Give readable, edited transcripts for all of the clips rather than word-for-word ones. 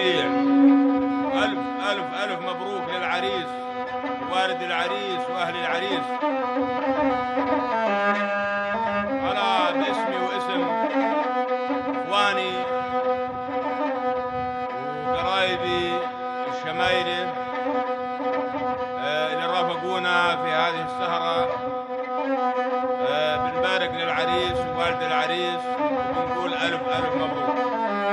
الجميع. ألف ألف ألف مبروك للعريس، والد العريس وأهل العريس. أنا باسمي واسم إخواني وقرايبي الشمايلة اللي رافقونا في هذه السهرة بنبارك للعريس ووالد العريس وبنقول ألف ألف مبروك.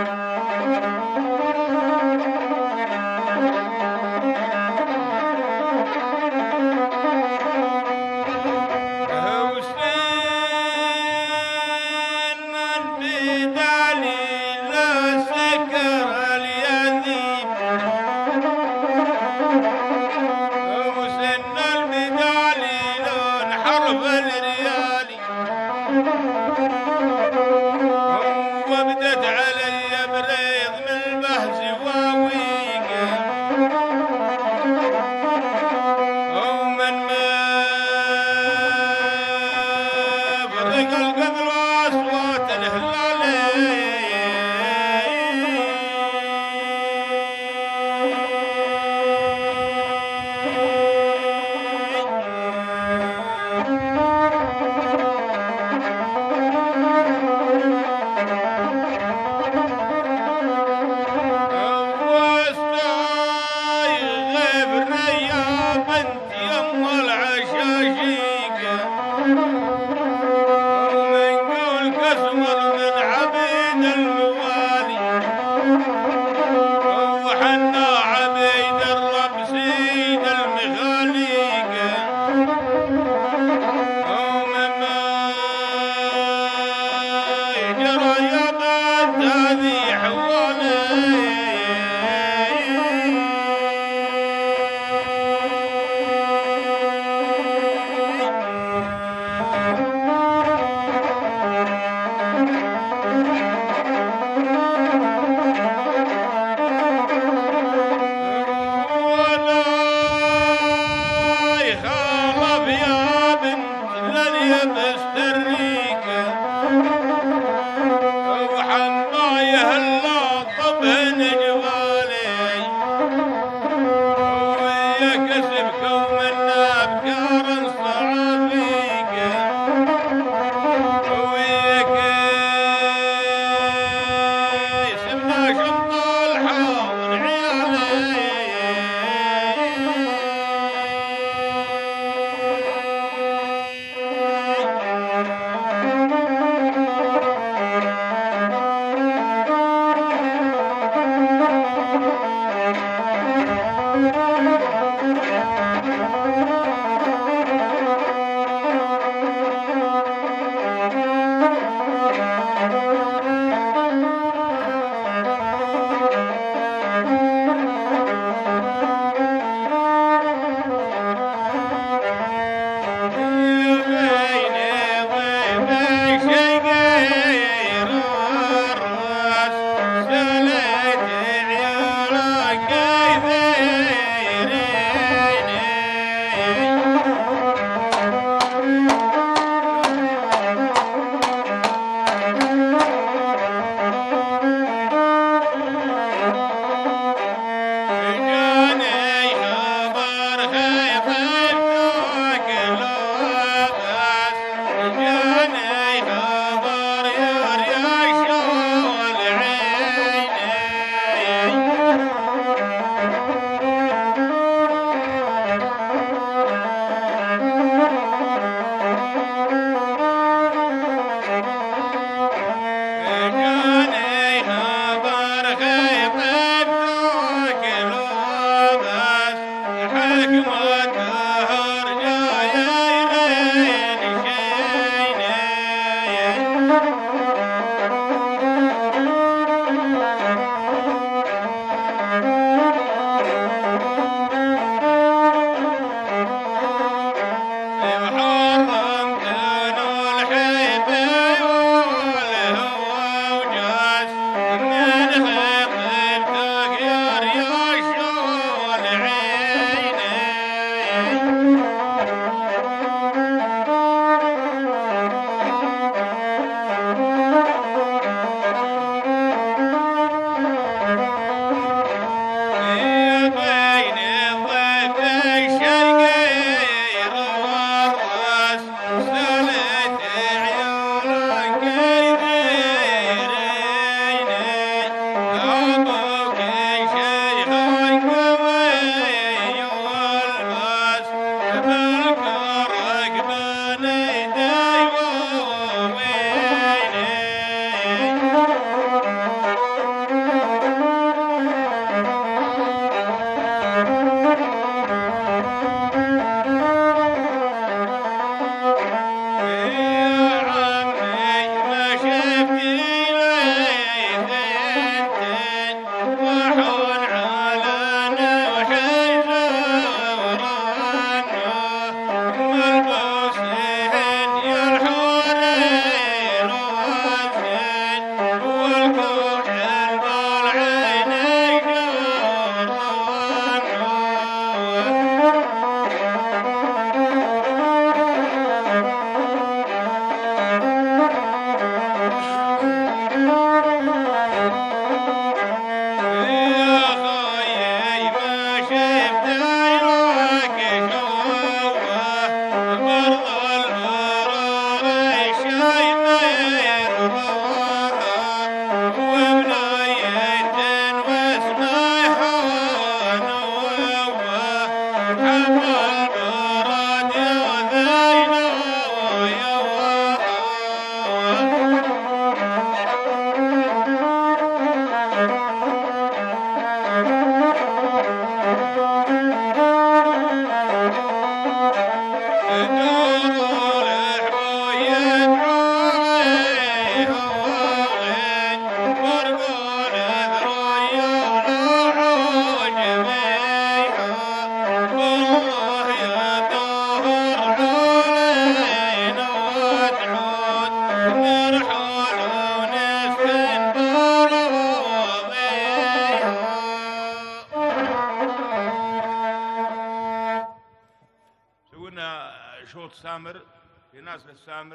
وبدت علي بريض من البهز واويقه ومن ما فرق القدر واصوات الهلالي في ناس للسامر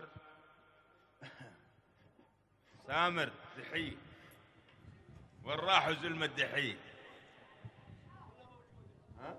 سامر دحي وين راحوا زلمة دحي؟ ها؟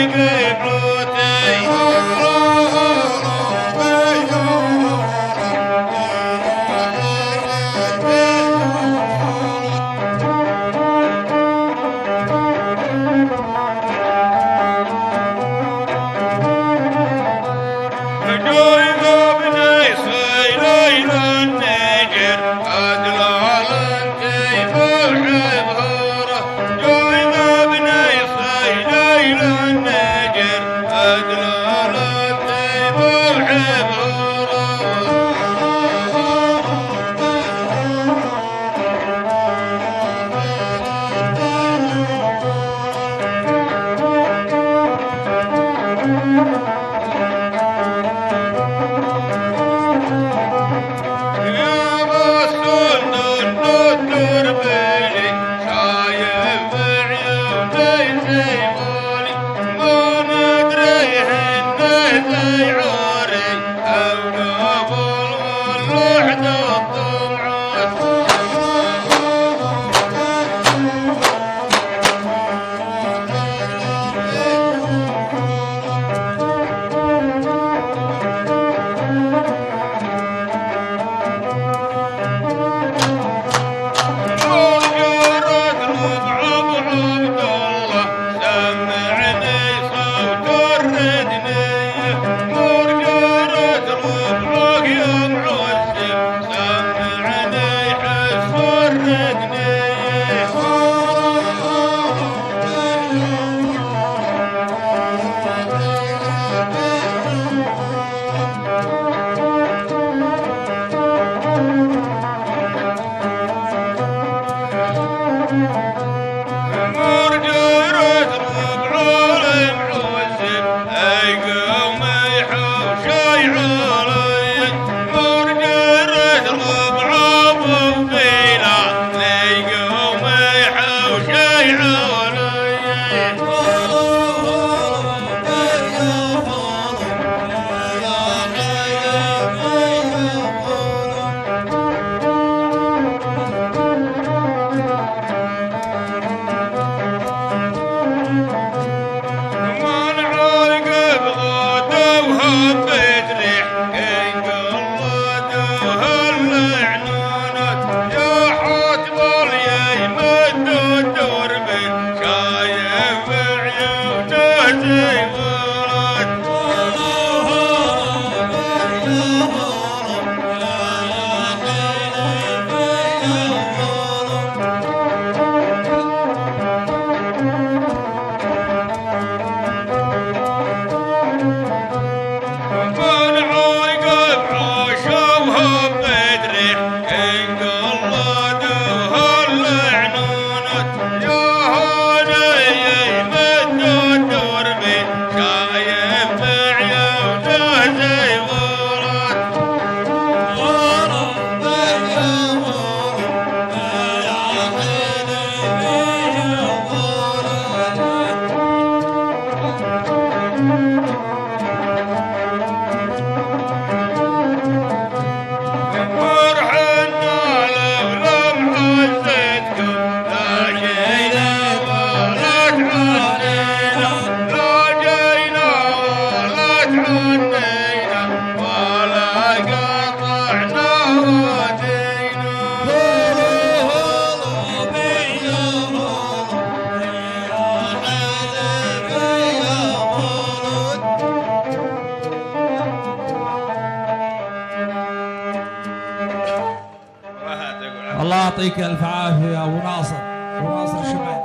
الله يعطيك الف عافيه يا ابو ناصر، ابو ناصر الشمال.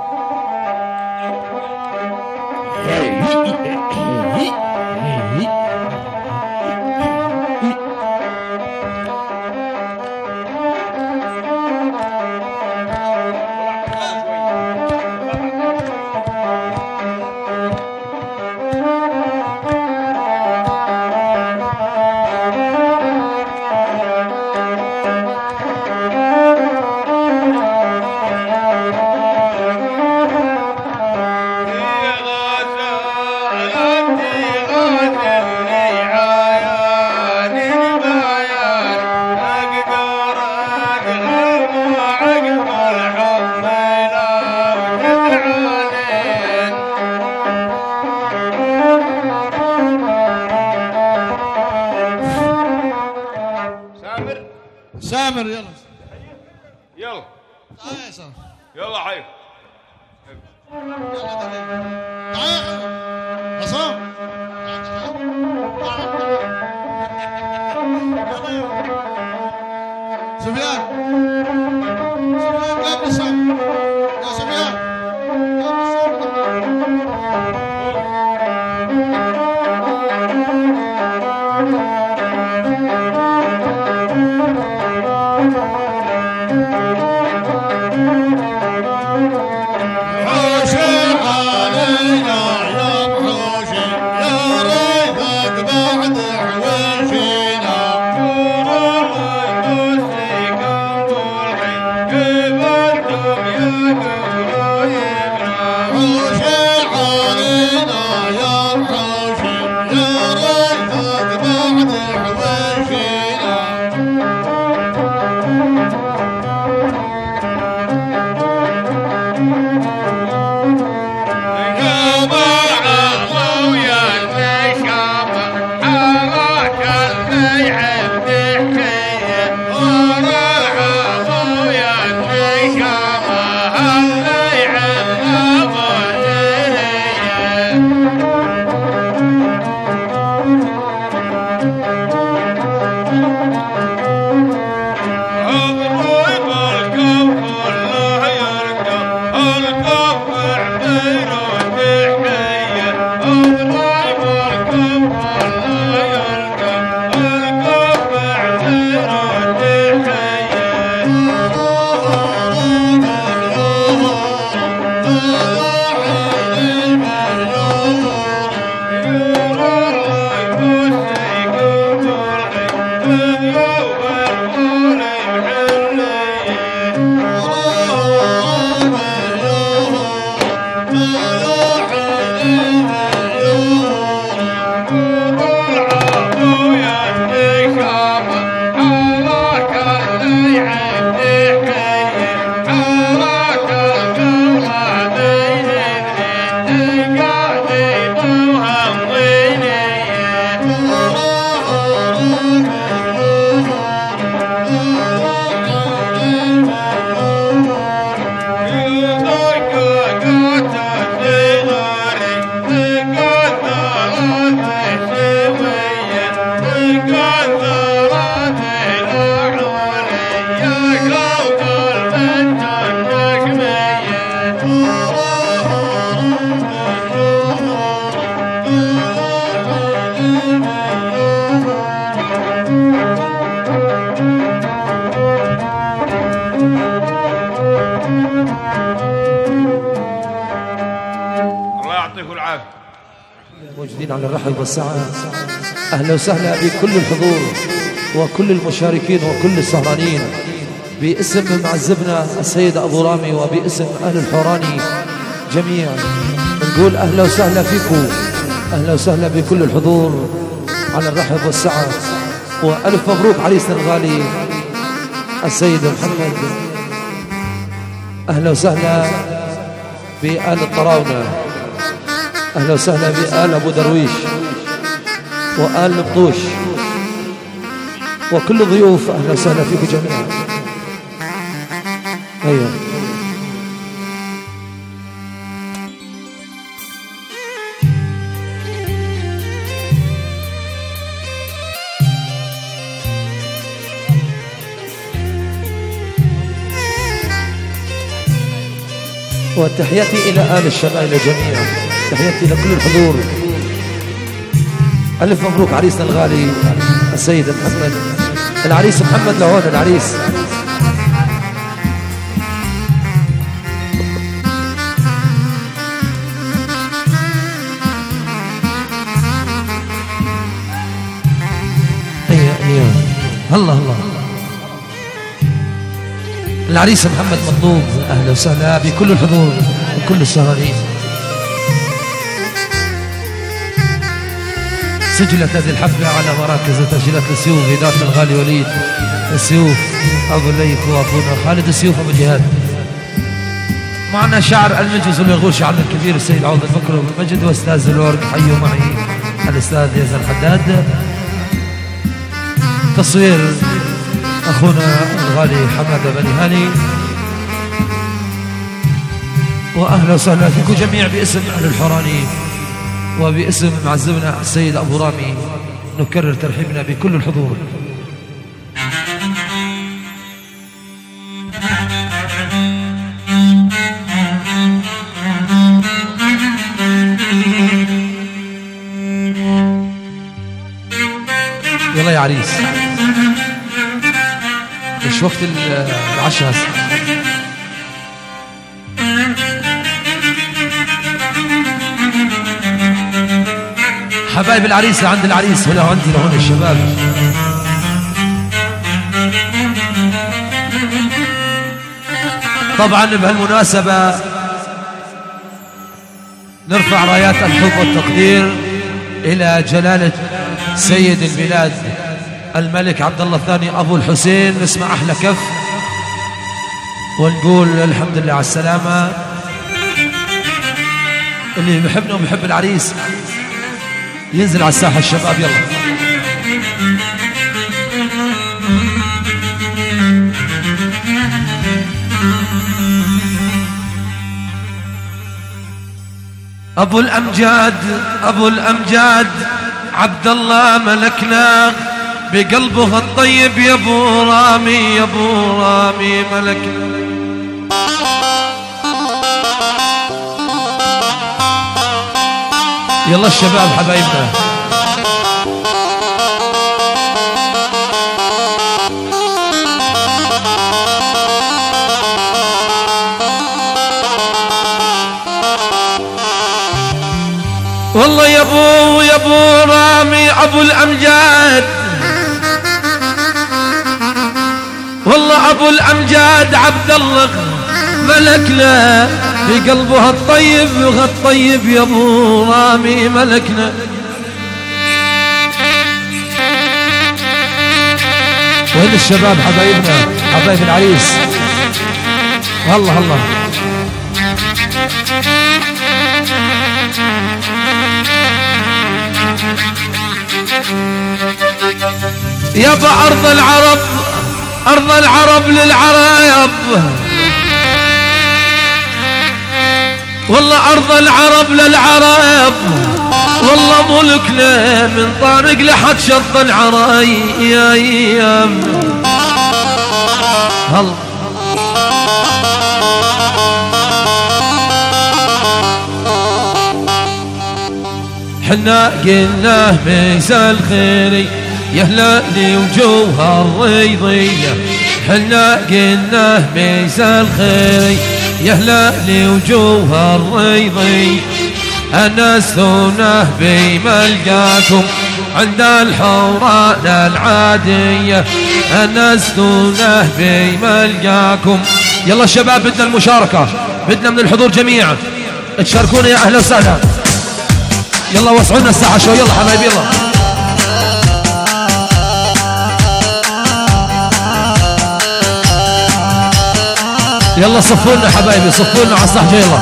يا عامر يلا يلا يلا يلا حي عصام سفيان قبل الصف يا سفيان موجودين على الرحب والسعة. أهلا وسهلا بكل الحضور وكل المشاركين وكل السهرانين باسم معزبنا السيد أبو رامي وباسم أهل الحوراني جميعا نقول أهلا وسهلا فيكم، أهلا وسهلا بكل الحضور على الرحب والسعة، وألف مبروك عريسنا الغالي السيد محمد. أهلا وسهلا بآل الطراونة، أهلا وسهلا بآل أبو درويش وآل نبطوش وكل الضيوف، أهلا وسهلا فيكم جميعا. أيوة وتحياتي إلى آل الشمال جميعا، تحياتي لكل الحضور. ألف مبروك عريسنا الغالي السيد محمد. العريس محمد لهون العريس. الله الله. العريس محمد مطلوب، أهلا وسهلا بكل الحضور وكل السهرانين. سجلت هذه الحفلة على مراكز وتسجيلات السيوف إدارة الغالي وليد السيوف أبو الليث وأبونا خالد السيوف أبو جهاد. معنا شاعر المجلس والغول شاعرنا الكبير السيد عوض الفكر والمجد، وأستاذ الورق حيوا معي الأستاذ يزن الحداد. تصوير أخونا الغالي حمادة بني هاني، وأهلا وسهلا فيكم جميع باسم أهل الحوراني وباسم معزبنا السيد أبو رامي. نكرر ترحيبنا بكل الحضور. يلا يا عريس، مش وقت العشاء هسه. حبايب العريس عند العريس هنا وعندي لهون الشباب. طبعا بهالمناسبة نرفع رايات الحب والتقدير إلى جلالة سيد البلاد الملك عبد الله الثاني أبو الحسين. نسمع أحلى كف ونقول الحمد لله على السلامة. اللي بحبنا وبحب العريس ينزل على الساحة الشباب. يلا أبو الأمجاد أبو الأمجاد عبد الله ملكنا بقلبه الطيب يا أبو رامي يا أبو رامي ملكنا. يلا الشباب حبايبنا والله يا ابو رامي ابو الامجاد، والله ابو الامجاد عبد الله ملكنا في قلبه الطيب الطيب يا ابو رامي ملكنا. وين الشباب حبايبنا حبايب العريس؟ الله الله يابا أرض العرب أرض العرب للعرايب، والله أرض العرب للعرايب، والله ملكنا من طارق لحد شط العرايب. هلا حنا قلنا ميزة الخيري يا هلالي وجوها الريضية، حنا قلنا ميزة الخيري يا هلالي وجوها الريضي، أنستونا بملقاكم عند الحوران العادية، أنستونا بملقاكم. يلا الشباب بدنا المشاركة، بدنا من الحضور جميعا تشاركونا يا أهلا وسهلا. يلا وسعونا الساحة شوي يلا حبايبي يلا. يلا صفونا حبايبي صفونا على الصحجة يلا.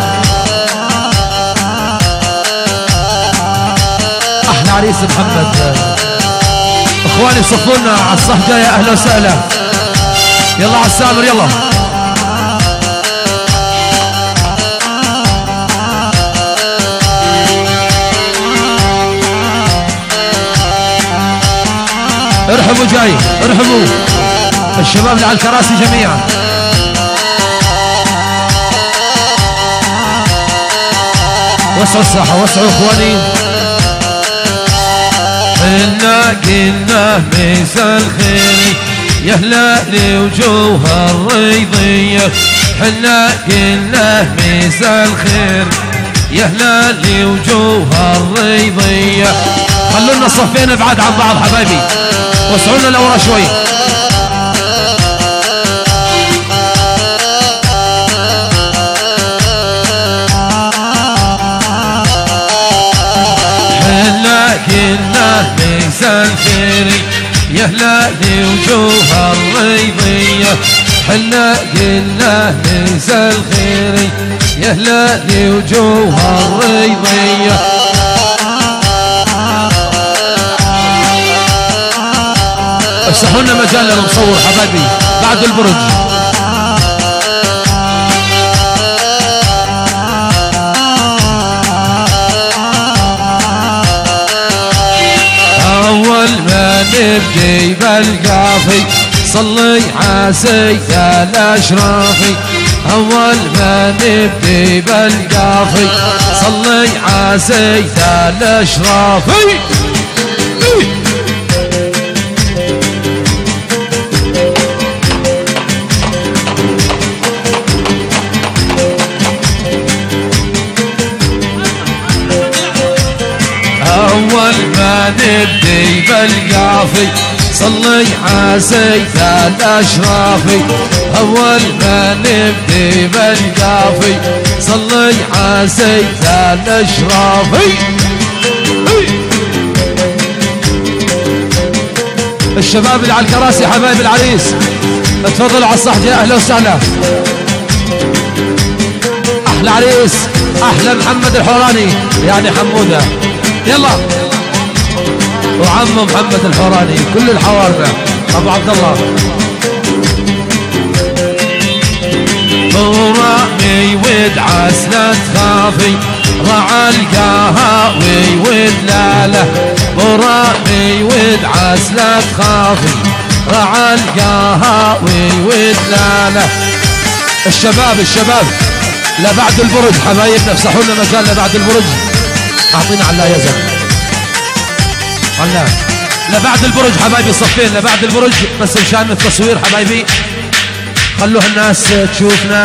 أحلى عريس محمد، إخواني صفونا على الصحجة يا أهلا وسهلا. يلا على السامر يلا. ارحبوا جاي ارحبوا الشباب اللي على الكراسي جميعا. وسعوا الساحة وسعوا اخواني. حنا قلنا ميزة الخيري يا هلالي وجوها الريضية، حنا قلنا ميزة الخير يا هلالي وجوها الريضية. خلونا صفين بعاد عن بعض حبايبي، وسعونا لورا شوي. حنا قلنا ميزة الخيري يا هلالي وجوها الريضية، حنا قلنا ميزة الخيري يا هلالي وجوها الريضية. افتحوا لنا وسهلا مصور حبايبي بعد البرج. أول ما نبدي بالقافي صلي عسيد الأشرافي. أول ما نبدي بالقافي صلي عسيد الأشرافي. أول ما نبدي بالقافي صلي عسيد الأشرافي. أول ما نبدي بالقافي صلي عسيد الأشرافي. الشباب اللي على الكراسي حبايب العريس اتفضلوا على الصحن. يا أهلا وسهلا. أحلى عريس أحلى محمد الحوراني يعني حمودة. يلا وعم محمد الحوراني كل الحوارنا ابو عبد الله. ورامي ود عسلة خافي رعى القهاوي ود لاله. ورامي ود عسلة خافي رعى القهاوي ود لاله. الشباب لبعد البرج حبايبنا افسحوا لنا مكان لبعد البرج. اعطينا على يا زلمه على لبعد البرج حبايبي صفين لبعد البرج بس مشان التصوير حبايبي خلوها الناس تشوفنا.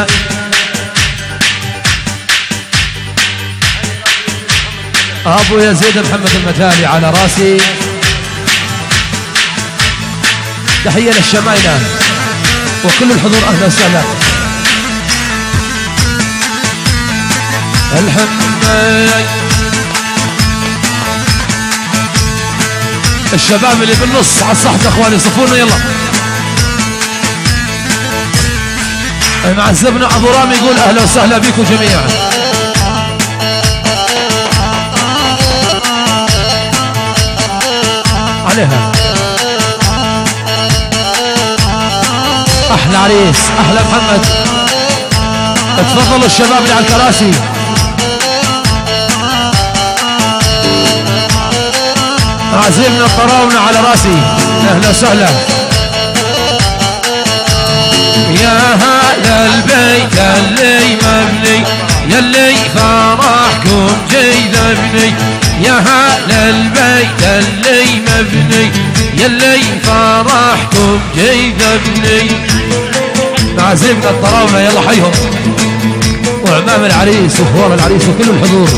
ابو يزيد محمد المثالي على راسي. تحيه للشمايله وكل الحضور اهلا وسهلا. الحمد الشباب اللي بالنص على الصحن يا اخواني صفونا يلا. معزبنا ابو رامي يقول اهلا وسهلا بكم جميعا. عليها احلى عريس احلى محمد. اتفضلوا الشباب اللي على الكراسي. عزيمنا الطراونة على راسي اهلا وسهلا. يا هذا البيت اللي مبني يلي فرحكم جيذبني. يا هذا البيت اللي مبني يلي فرحكم جيذبني. عزيمنا الطراونة يلا حيهم وعمام العريس واخوان العريس وكل الحضور.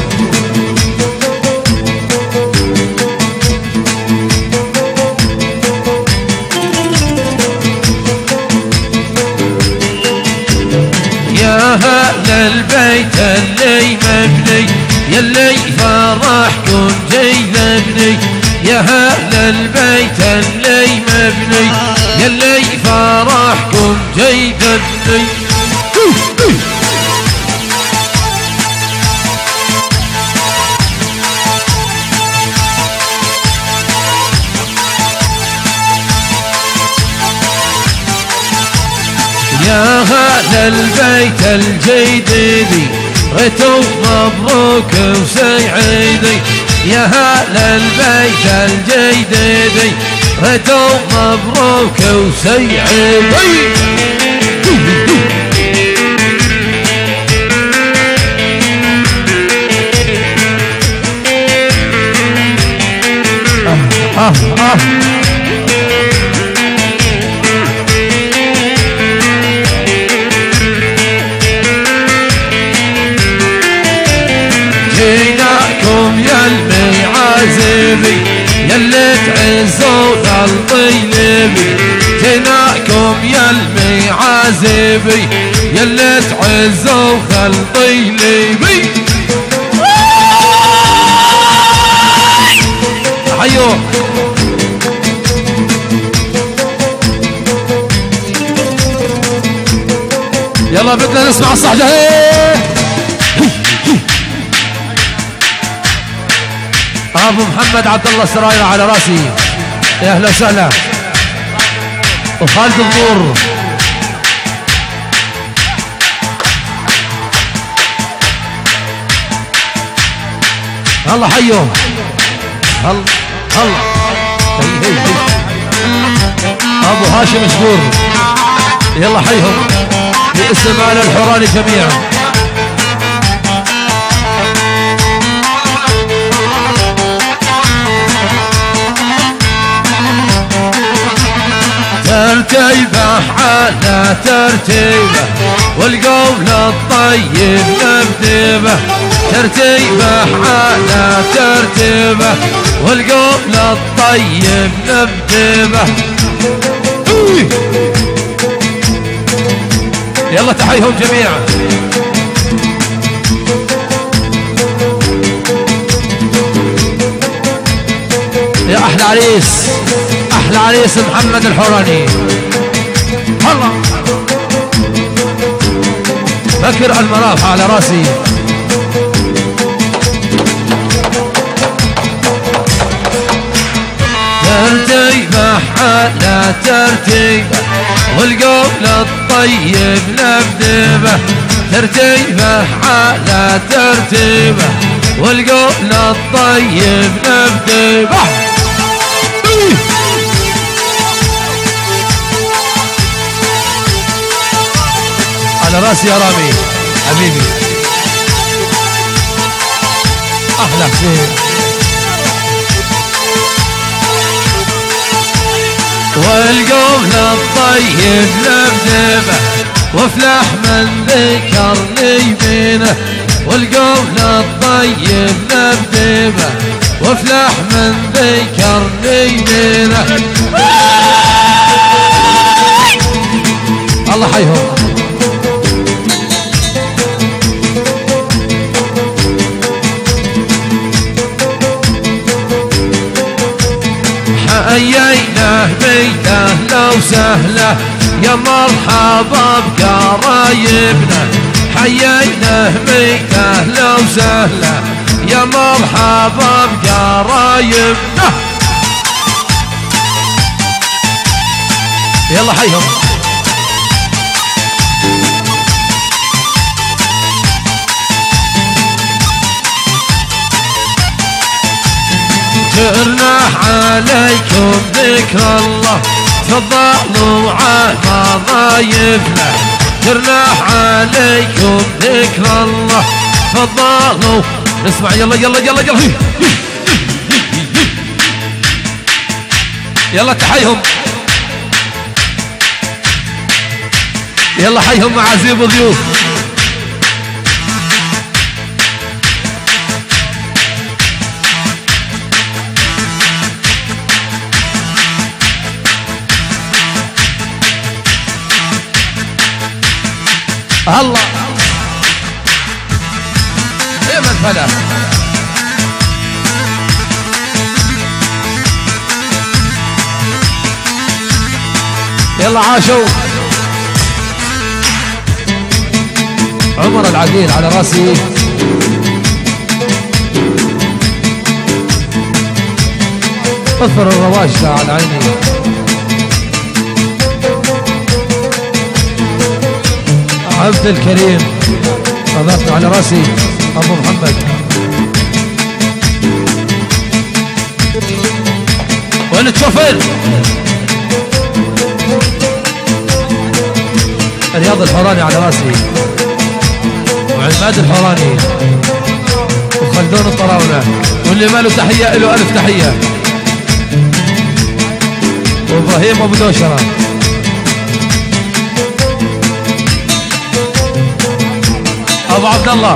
يا هذا البيت اللي مبني يلي فرحكم جيذبني. يا هذا البيت اللي مبني يلي فرحكم جيذبني. يا هذا البيت الجديدي ريتو مبروك وسعيدي. يا هذا البيت الجديدي ريتو مبروك وسعيدي. جيناكم يا المعازبي يلي تعزوا الطيبي. جيناكم يا المعازبي يلي تعزوا الطيبي. حيوه يلا بدنا نسمع الصحجة. ابو محمد عبد الله السرايا على راسي يا اهلا وسهلا. وخالد الضور. الله حيهم. الله الله. هي ابو هاشم شكور. يلا حيهم باسم آل الحوراني جميعا. ترتيبه على ترتيبه والقول الطيب مبدبه. ترتيبه على ترتيبه والقول الطيب مبدبه. يلا تحيهم جميعا. يا احلى عريس، احلى عريس محمد الحوراني. الله بكر المراف على راسي. ترتيبه على ترتيبه والقول الطيب نبدبه. ترتيبه على ترتيبه والقول الطيب نبدبه. على راسي يا رامي حبيبي. احلى حسين. والقول الطيب نبدبه وافلح من ذكرني بينه. والقول الطيب نبدبه وافلح من ذكرني بينه. الله حيهم. حييناه بيته وسهله يا مرحبا بقرايبنا. حييناه بيته وسهله يا مرحبا بقرايبنا. يلا حيهم. جرنا عليكم ذكر الله تفضلوا على ضايفنا. جرنا عليكم ذكر الله تفضلوا. نسمع يلا يلا يلا يلا. يلا تحيهم. يلا حيهم معازيم وضيوف. الله يا من فلا. يلا عاشوا. عمر العقيل على راسي. اثر الرواج على عيني. عبد الكريم حضرتنا على راسي. ابو محمد. ونتشوفر رياض الحوراني على راسي. وعماد الحوراني وخلدون الطراولة. واللي ما له تحية له ألف تحية. وابراهيم ابو دوشرة. ابو عبد الله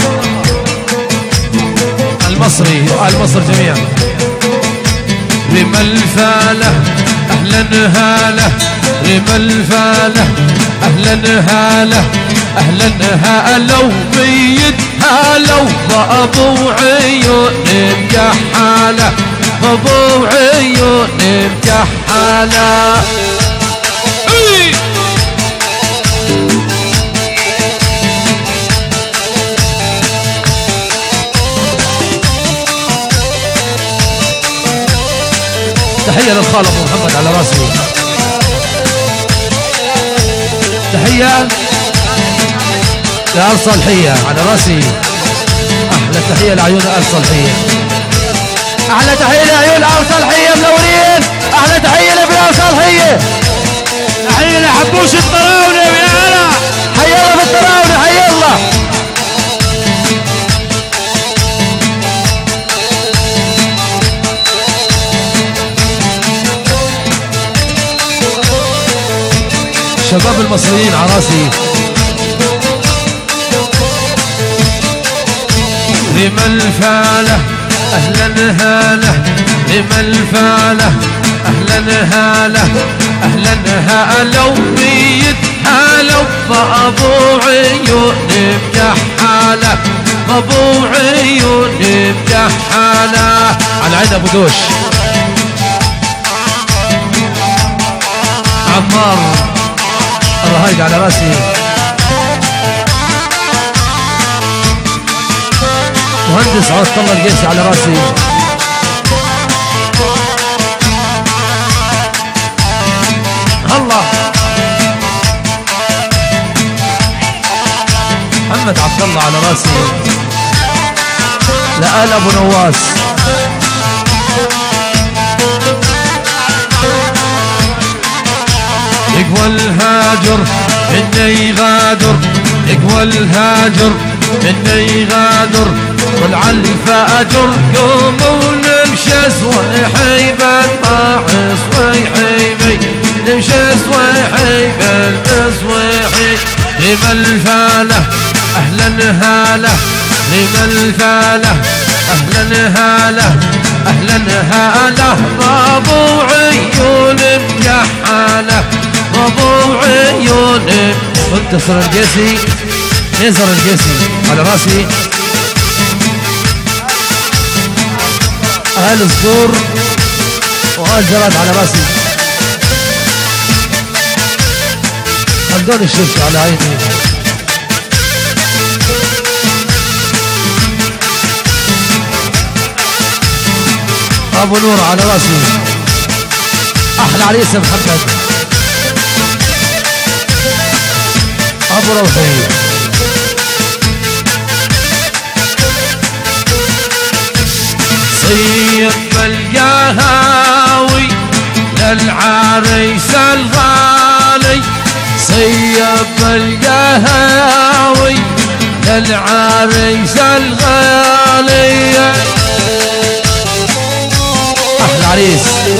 المصري وآل مصر جميعا. رمى الفالة اهلا هاله. رمى الفالة اهلا هاله. اهلا هالو بيد هالو ابو عيون مكحاله. ابو عيون مكحاله. تحية للخال ابو محمد على راسي. تحية لآل صالحية على راسي. أحلى تحية لعيون آل صالحية. أحلى تحية لعيون آل صالحية منورين. أحلى تحية لآل صالحية. تحية لحبوش الطراونة يا هلا. حي الله بالطراونة حي الله. الشباب المصريين على راسي. لمن فاله أهلا هاله، لمن فاله أهلا هاله، أهلا هالو ميت هالو بأبو عيون بجحاله، بأبو عيون بجحاله. على عين أبو دوش عمار الرهيد على راسي. مهندس عوض الله القيسي على راسي. الله محمد عبد الله على راسي. لآل ابو نواس. يقوى الهاجر إنه يغادر، يقوى الهاجر إنه يغادر، والعلي فأجر قوموا نمشي صويحيبا طاعس ويحيبي، نمشي صويحيبا تصويحي. لمن فاله أهلا هاله، لمن فاله أهلا هاله، أهلا هاله بابو عيون بجحاله، بابو عيون. منتصر القيسي نزر القيسي على راسي. أهل الزور وآل جراد على راسي. خلدون الشرش على عيني. أبو نور على راسي. أحلى عريس محمد أبو روحي. صيب القهاوي للعريس الغالي، صيب القهاوي للعريس الغالي. أحلى عريس.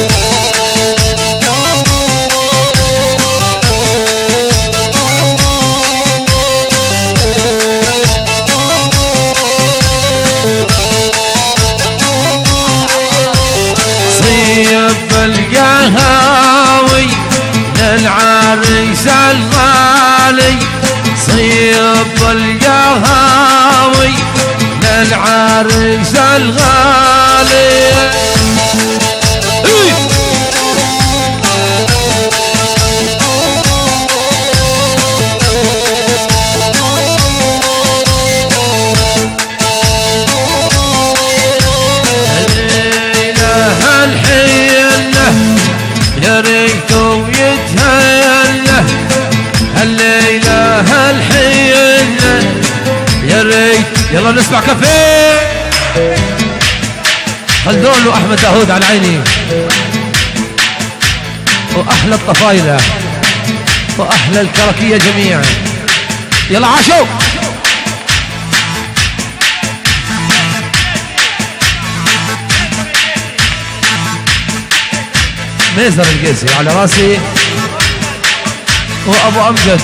صيب القهاوي للعريس الغالي، صيب القهاوي للعريس الغالي. يا ريتو يتهيأ الليلة هالحيلة، يا ريت. يلا نسمع كافيه. خلدون وأحمد داود على عيني. وأحلى الطفايلة وأحلى الكركية جميعا. يلا عاشوا. ميزر القيسي على راسي. وأبو أمجد.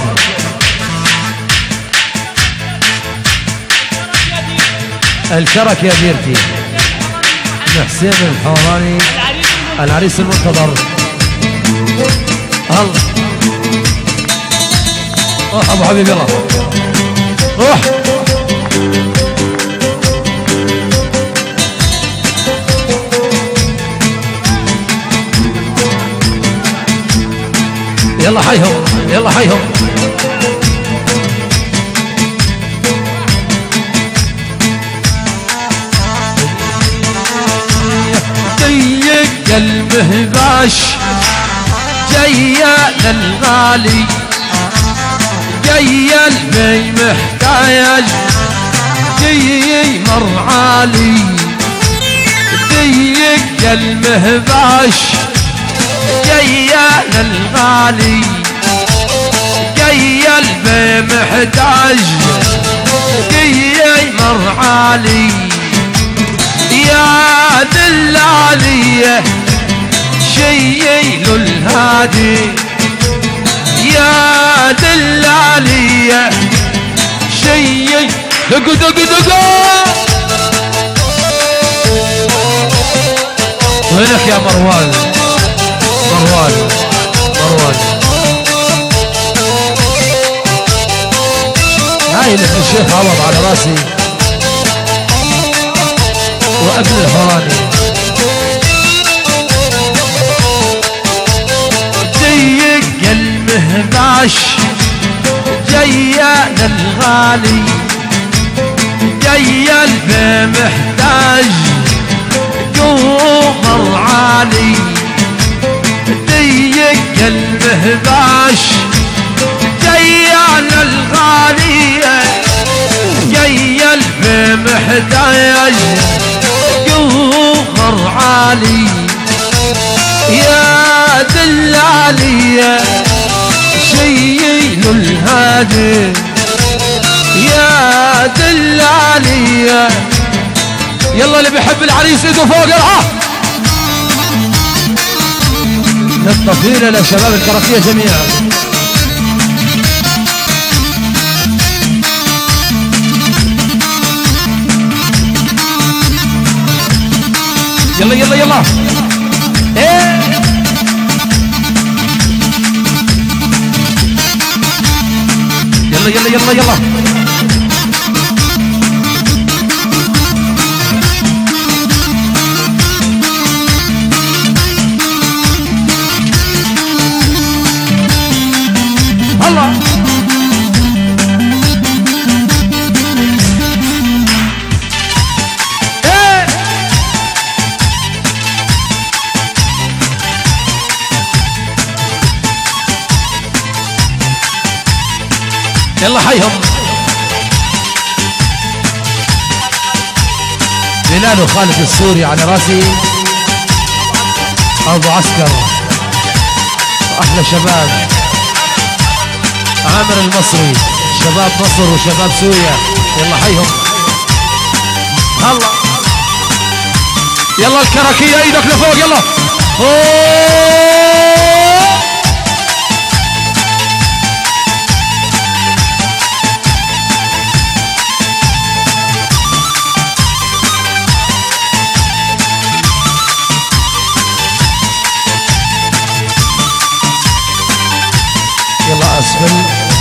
الكرك يا ديرتي. حسين الحوراني العريس المنتظر. الله روح أبو حبيب يلا روح. يلا حيهم يلا حيهم. ضيق المهباش جاية للغالي، جاي البي محتاج جاي مرعالي ديك المهباش جاي للغالي جاي البي محتاج جاي مرعالي يا دلالي شيء للهادي يا دلالي شيء دقو دقو دقو وينك يا مروان مروان مروان هاي اللي الشيخ عوض على راسي وابن الحراني ديك المهباش جاية للغالي جاية البي محتاج قوم العالي ديك المهباش جاية للغالي جاية البي محتاج قوم العالي يا دلالي شيء للهادي يا دلالي يلا اللي بيحب العريس ايده فوق ارعاه للطفيلة لشباب الكرفية جميعا. يلا يلا يلا ايه يلا يلا يلا يلا الله ايه يلا حيهم بلال وخالد السوري على راسي ابو عسكر واحلى شباب عامر المصري شباب مصر وشباب سوريا يلا حيهم الله يلا الكركية ايدك لفوق يلا أوه. يلا اسفل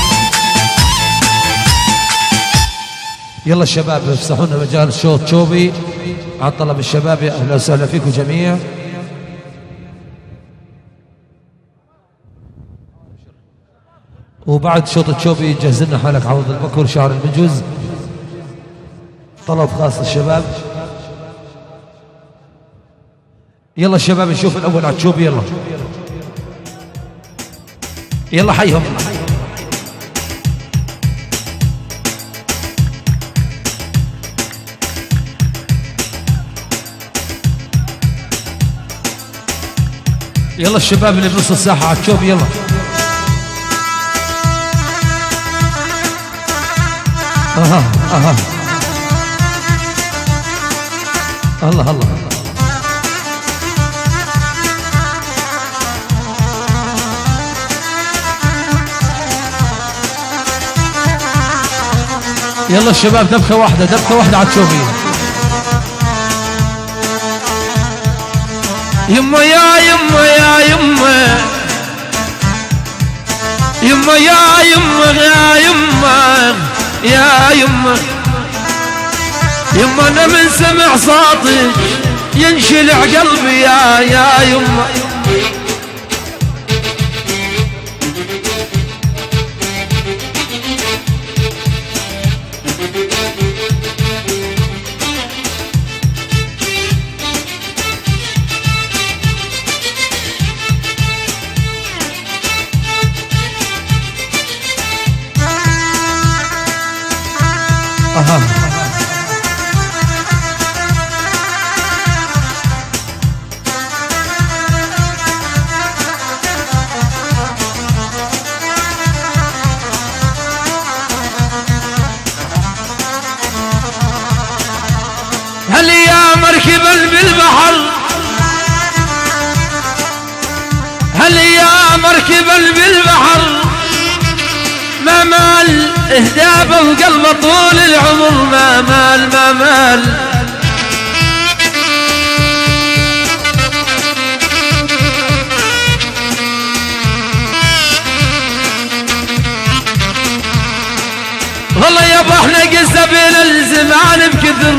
يلا الشباب افتحوا لنا مجال شوط شوبي على طلب الشباب يا اهلا وسهلا فيكم جميع. وبعد شوط الشوبي جهز لنا حالك عوض البكر شعر المجوز طلب خاص للشباب. يلا الشباب نشوف الاول على الشوبي يلا يلا حيهم يلا الشباب اللي بنص الساحة على الشوب يلا اها اها الله الله يلا الشباب دبكة واحدة على الشوبي يما يا يما يا يما يما يا يما يا يما يا يما يما انا من سمع صوتك ينشلع قلبي يا يما مال اهدابه وقلبه طول العمر ما مال ما مال. والله يابا احنا قسى بين الزمان بكثر،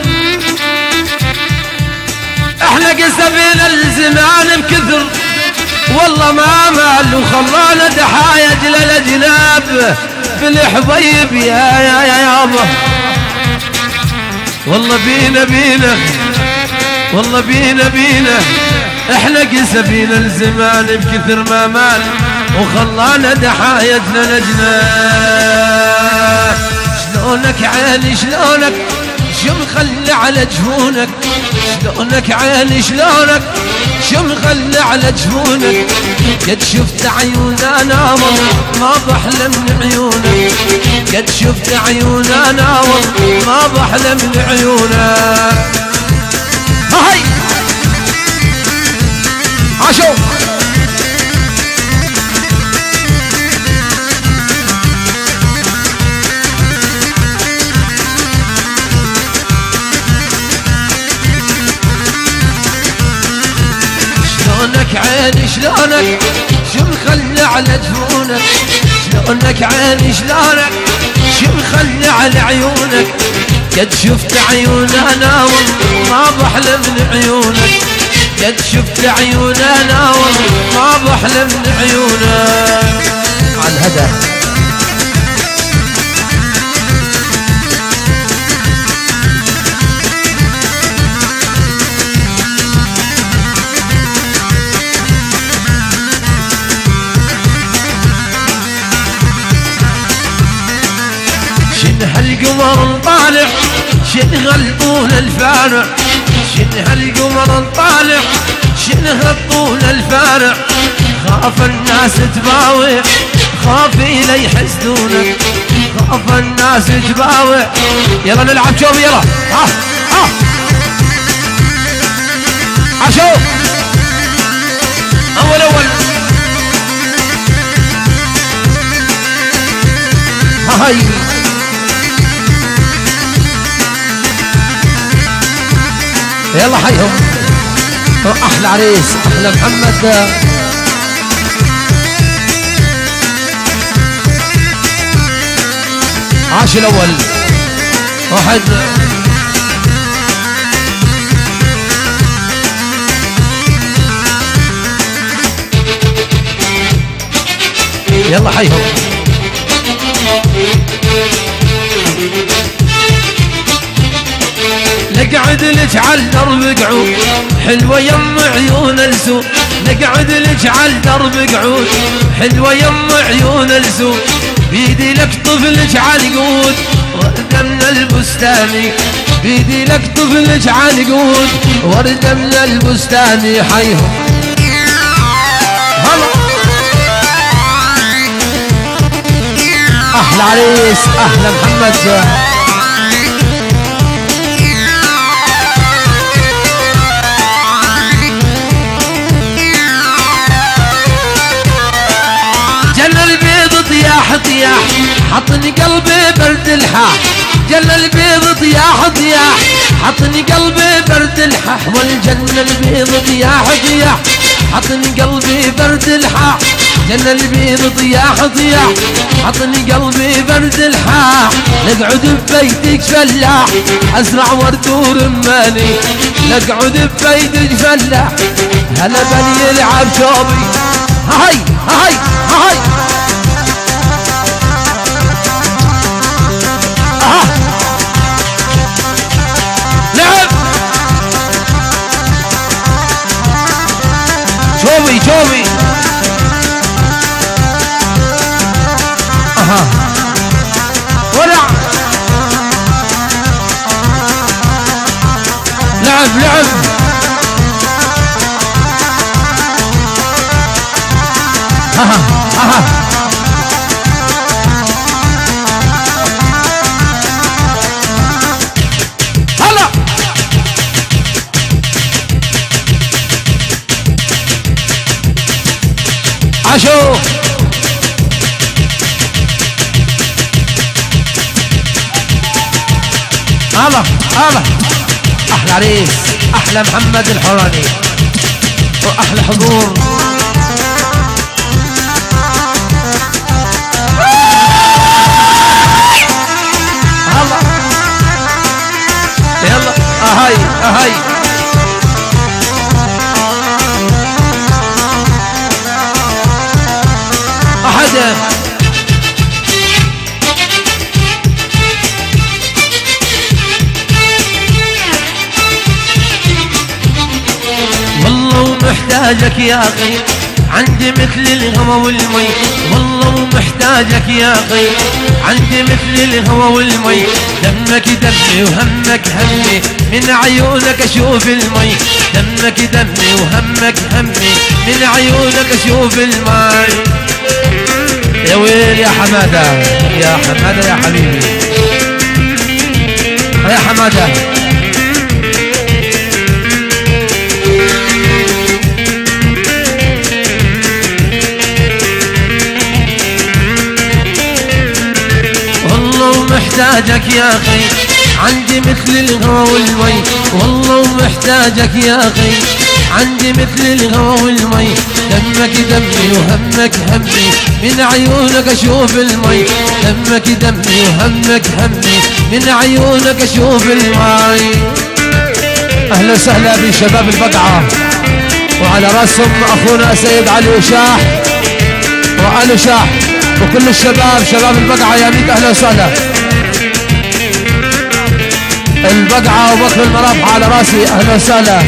احنا قسى بين الزمان بكثر، والله ما مال وخلانا دحايا للأجناب في الحبيب يا يابا. والله بينا بينا والله بينا بينا احنا قسى بين الزمان بكثر ما مال وخلانا دحايا للأجناب. شلونك عيني شلونك شو مخلي على جفونك، شلونك عيني شلونك شو مخلي على جفونك، قد شفت عيون انا والله ما بحلم من عيونك، قد شفت عيون انا والله ما بحلم من عيونك. هاي عاشو شلونك عيني شلونك شو مخلي على جفونك، شلونك عيني شلونك شو مخلي على عيونك، قد شفت عيون انا والله ما بحلم من عيونك، قد شفت عيون انا والله ما بحلم من عيونك. على الهدى هالقمر طالع شنه الطول الفارع، شنه هالقمر طالع شنه الطول الفارع، خاف الناس تباوع خاف إلي يحسدونك، خاف الناس تباوع. يلا نلعب شوف يلا ها ها عشوف أول هاي يلا حيهم احلى عريس احلى محمد. عاش الاول واحد يلا حيهم نقعد لك على درب قعود حلوة يم عيون السوق، نقعد لك على درب قعود حلوة يم عيون السوق، بيدي لك طفلك عنقود وردة من البستاني، بيدي لك طفلك عنقود وردة من البستاني. حيهم هلا احلى عريس احلى محمد. طياح طياح حطني قلبي برد الحاح، جل البيض طياح طياح حطني قلبي برد الحاح، والجنة البيض طياح طياح حطني قلبي برد الحاح، جل البيض طياح طياح حطني قلبي برد الحاح. نقعد ببيتك فلاح ازرع ورد ورماني، نقعد ببيتك فلاح هلا بني يلعب شوبي. هاي هاي هاي لعب شوبي شوبي ولع لعب لعب هلا عشو الله الله احلى عريس، احلى محمد الحوراني، واحلى حضور. الله يلا اهي اهي احد والله محتاجك يا اخي، عندي مثل الهوى والمي، والله محتاجك يا اخي، عندي مثل الهوى والمي، دمك دمي وهمك همي، من عيونك اشوف المي، دمك دمي وهمك همي، من عيونك اشوف المي. يا ويل يا حماده، يا حماده يا حبيبي، يا حماده محتاجك يا اخي، عندي مثل الهوى والمي، والله محتاجك يا اخي، عندي مثل الهوى والمي، دمك دمي وهمك همي، من عيونك اشوف المي، دمك دمي وهمك همي، من عيونك اشوف المي. اهلا وسهلا بشباب البقعه، وعلى راسهم اخونا سيد علي وشاح وآل شاح وكل الشباب، شباب البقعه يا ميت اهلا وسهلا. البقعة وبكر المرافحة على راسي أهلا وسهلا.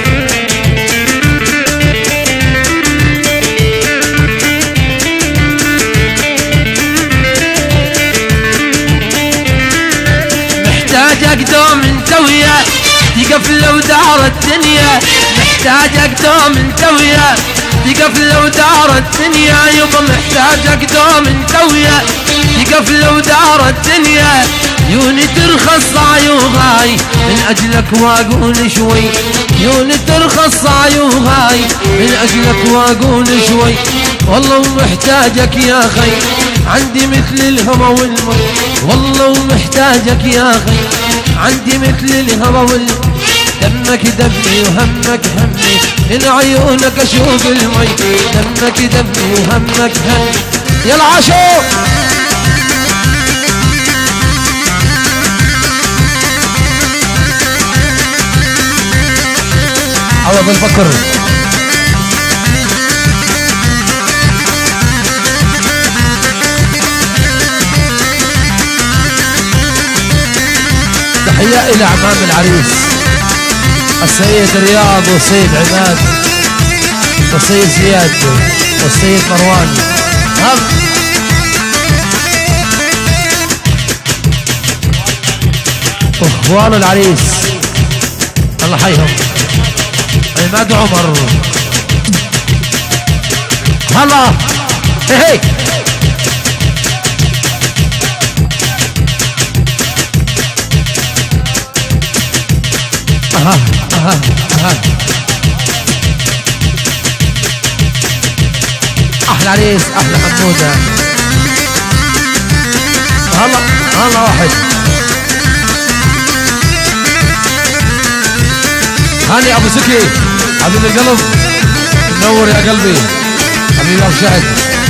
محتاجك دوم انت وياه، تقف لو دار الدنيا، محتاجك دوم انت وياه، تقف لو دار الدنيا، يبا محتاجك دوم انت وياه، تقف لو دار الدنيا، يوني ترخص عيوغاي من اجلك واقول شوي، يوني ترخص عيوغاي من اجلك واقول شوي. والله محتاجك يا اخي، عندي مثل الهوى والمي، والله محتاجك يا اخي، عندي مثل الهوى والمي، دمك دمي وهمك همي، من عيونك اشوف المي، دمك دمي وهمك همي. يلا عاشور عوض البكر. تحية إلى أعمام العريس، السيد رياض والسيد عماد والسيد زياد والسيد مروان. واخوان العريس الله حيهم، عماد عمر. هلا هيك اها اها اها. احلى عريس، احلى حموده. هلا هلا واحد. هاني ابو زكي حبيب القلب، منور يا قلبي حبيبي ابو شهد.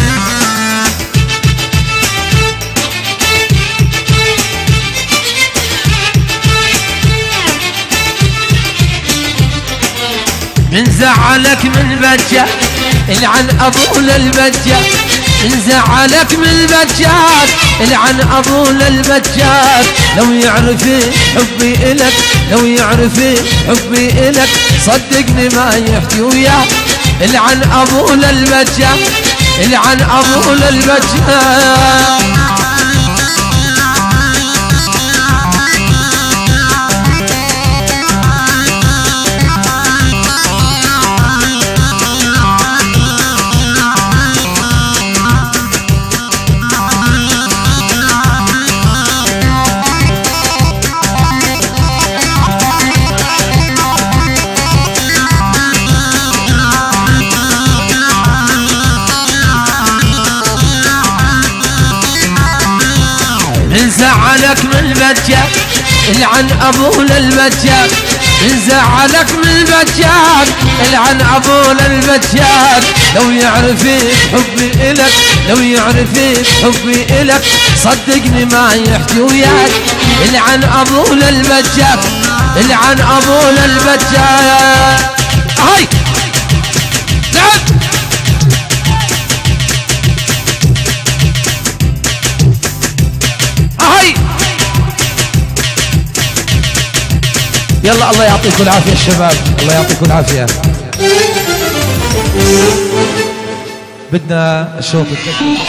من زعلك من بجة العن ابونا البجة، من زعلك من البجات العن ابونا البجات، لو يعرف حبي الك، لو يعرف حبي الك، صدقني ما يحكي وياه، العن ابونا البجة، العن ابونا البجات. زعلك من البجاك العن ابونا البجاك من زعلك من البجاك العن ابونا البجاك لو يعرفك حبي الك لو يعرفك حبي الك صدقني ما يحكي وياك العن ابونا البجاك العن ابونا البجاك هاي نعم هاي يلا الله يعطيكم العافية الشباب الله يعطيكم العافية بدنا الشوط الثاني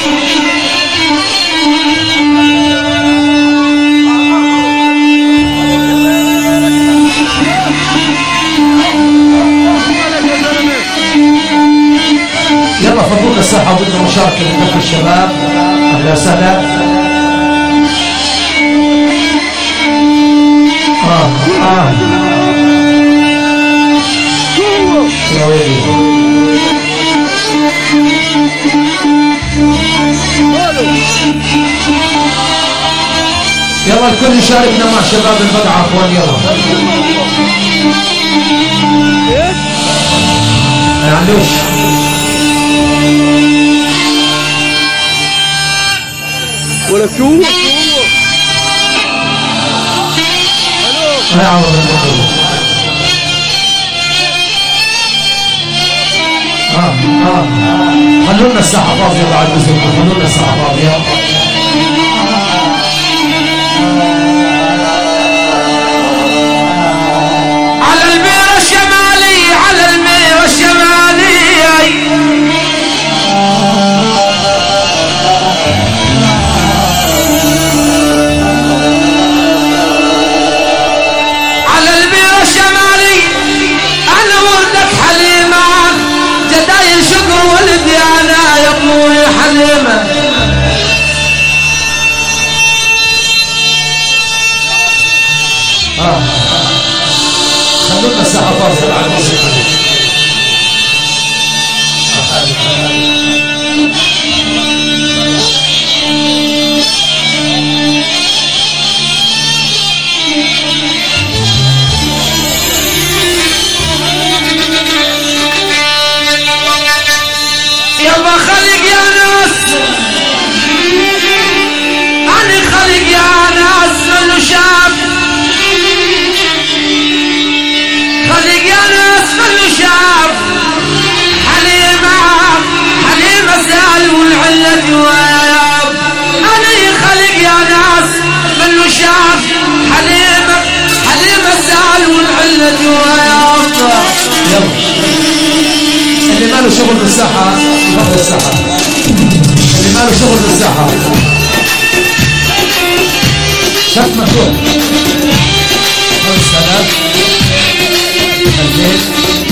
يلا فضلوا الساحة وبدنا مشاركة من الشباب أهلا وسهلا يا ويلي يلا الكل يشاركنا مع شباب البقعة اخوان يلا معلوش ولا شو خلونا الساحة فاضية بعد بزنكم خلونا الساحة فاضية على المير الشمالي على المير الشمالي على المير الشمالي انا ولدك حليمة جدايل شكر ولدي انا يا ابوي حليمة خلونا الساحة فاضية بعد بزنكم يلا خلق يا ناس أنا خلق يا ناس من شاف خلق يا ناس من شاف حليمة حليمة سال والعلة جواب أنا خلق يا ناس من شاف حليمة حليمة سال والعلة جواب يلا اللي ما له شغل بالساحة يفضل الساحة اللي ما له شغل بالساحة شف مفتوح 5000 البيت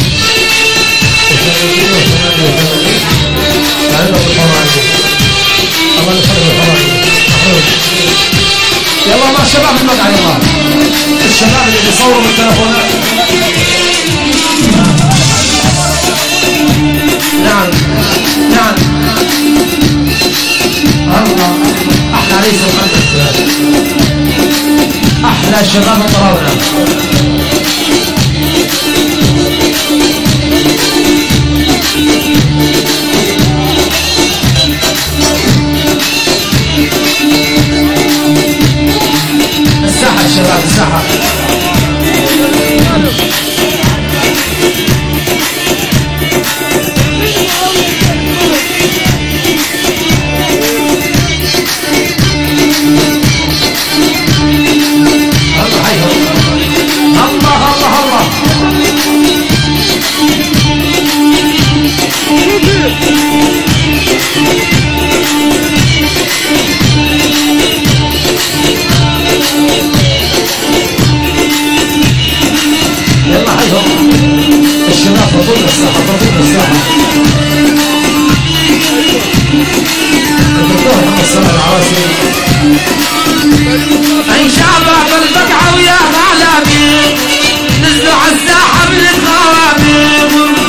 يلا مع الشباب المقعد يلا الشباب اللي بيصوروا بالتلفونات نعم نعم الله احلى عريس محمد احلى شباب الطراوله الساحه الشباب الساحه الشباب فضول الساحة فضول الساحة الدكتور محمد سلام العواسي ان شباب البقعة ويا معلمين نزلوا على الساحة من الخوابير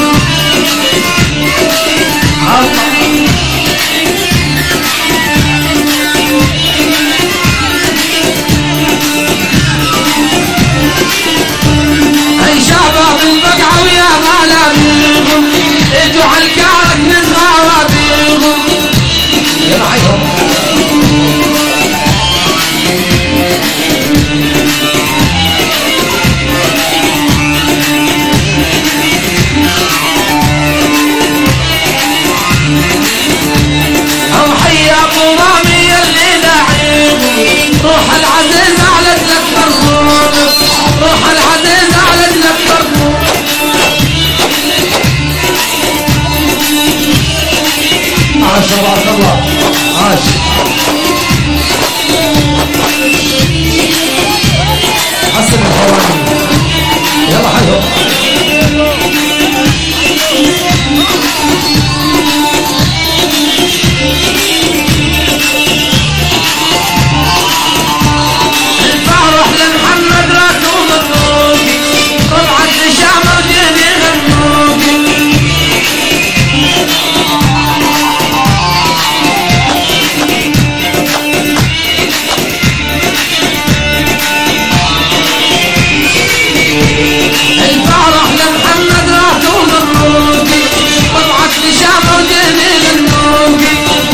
الله عاش. حسن الحواني يلا حيهم. الفرح لمحمد رسول الروقي طلعت لشام وديني غنوقي. الفرح لمحمد رسول الروقي طلعت لشام وديني غنوقي.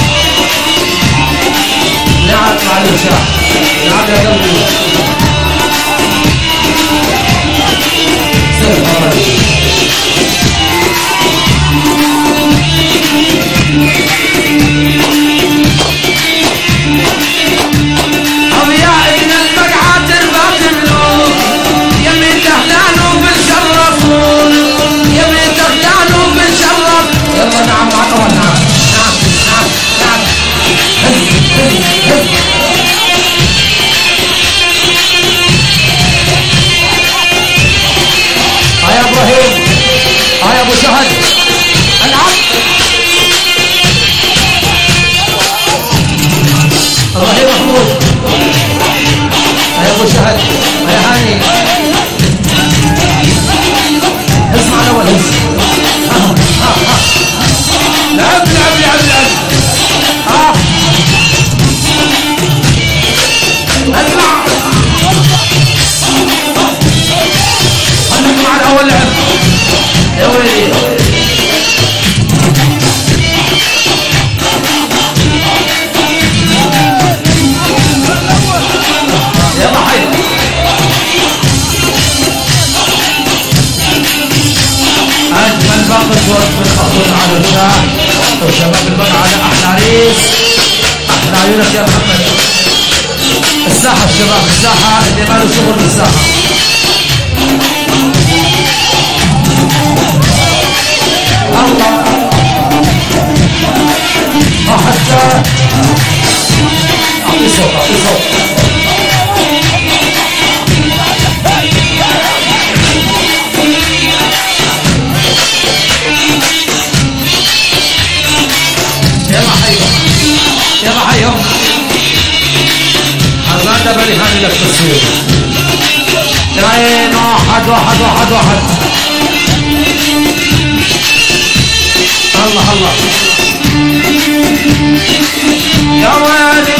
نعم مع الوشاح نعم يا قلبي. أضياء ابن البقعة تربى تملوك يمي تهدانوا بالشرفون يمي تهدانوا بالشرف. يلا نعم عطوة نعم نعم نعم نعم. هز هز هز. يا ابراهيم يا ابو شهد العب. ابراهيم محمود يا ابو شهد يا هاني. اسمع الاول هز. لعب لعب لعب لعب. اسمع خليك مع الاول لعب يا ويلي. يلا حي. اجمل باقي صوت من اخونا على الشاح وشباب البقعه على احلى عريس. احلى عيونك يا محمد. الساحه الشباب الساحه اللي ما له شغل بالساحه. الله حتى اعطي صوت اعطي صوت. يلا حيهم يلا حيهم. حرمات بالي هاني لك تصوير. عين واحد واحد واحد واحد. الله الله يا ويلي.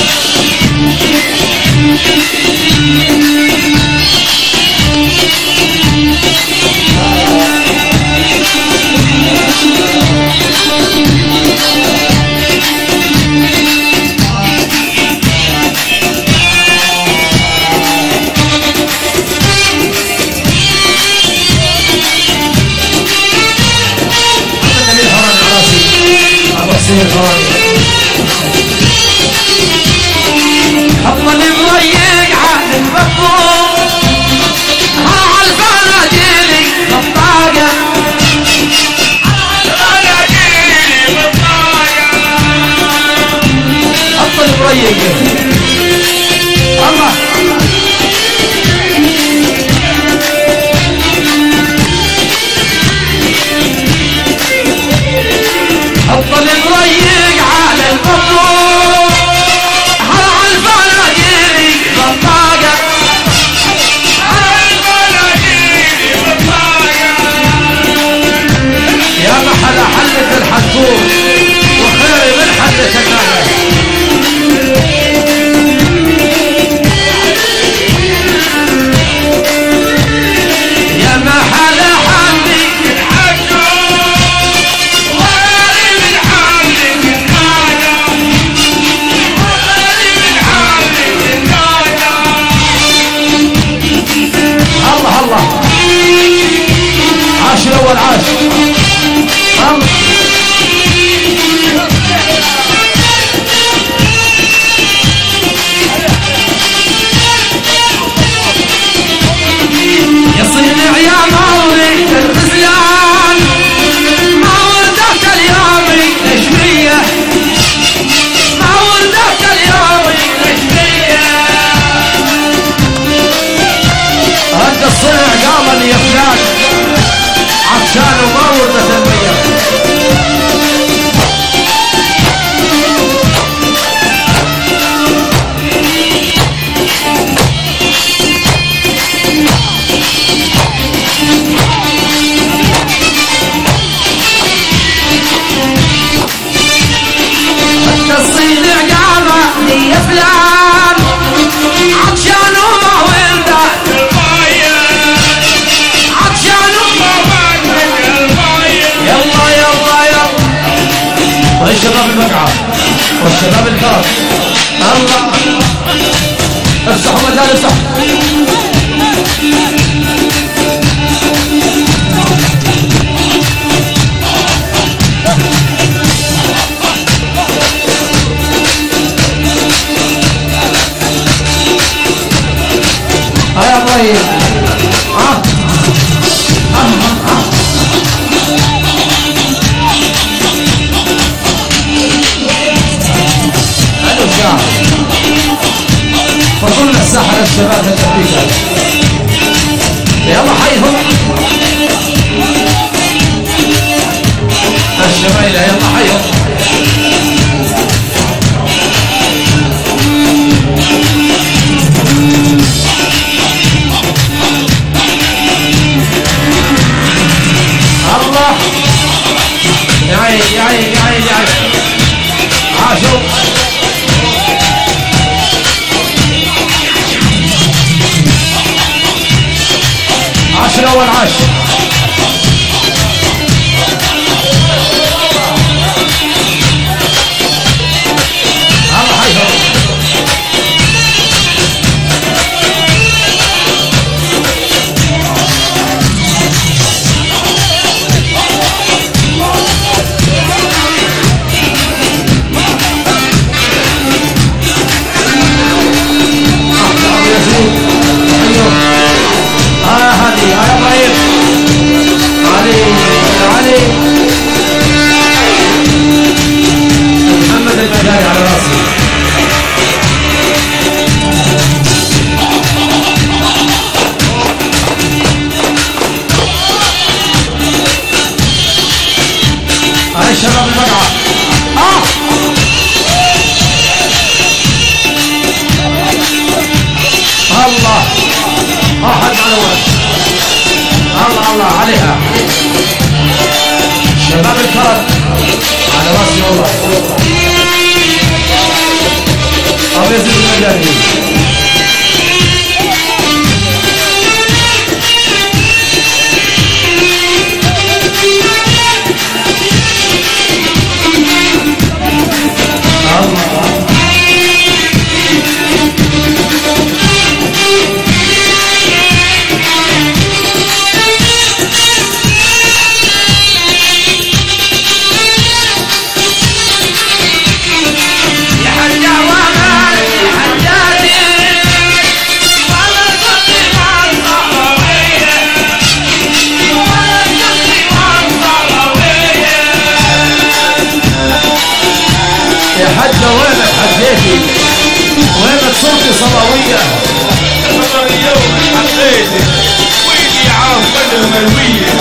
حطني مضيق عهد المفهوم ها عالفناجيلي بطاقة حطني مضيق الله. حطني مضيق على المفهوم ها عالفناجيلي والشباب الكرم الله افتحوا مجال افتحوا يا طيب حلو الشعر فكل الساحة للشباب التفريقة يلا حيهم الشمايلة يلا حيهم الله يا عين يا عين يا عين يا عين عاشوا عاش الأول عاش الله حيهم محمد المجاري على راسي هاي شباب المقعة الله احد على وجه الله الله عليها شباب الكرم على راسي والله ابو يزيد المجاري حجة وينك حجيتي وينك صوتي صلاوية والله اليوم حبيتك ويلي عام كل المروية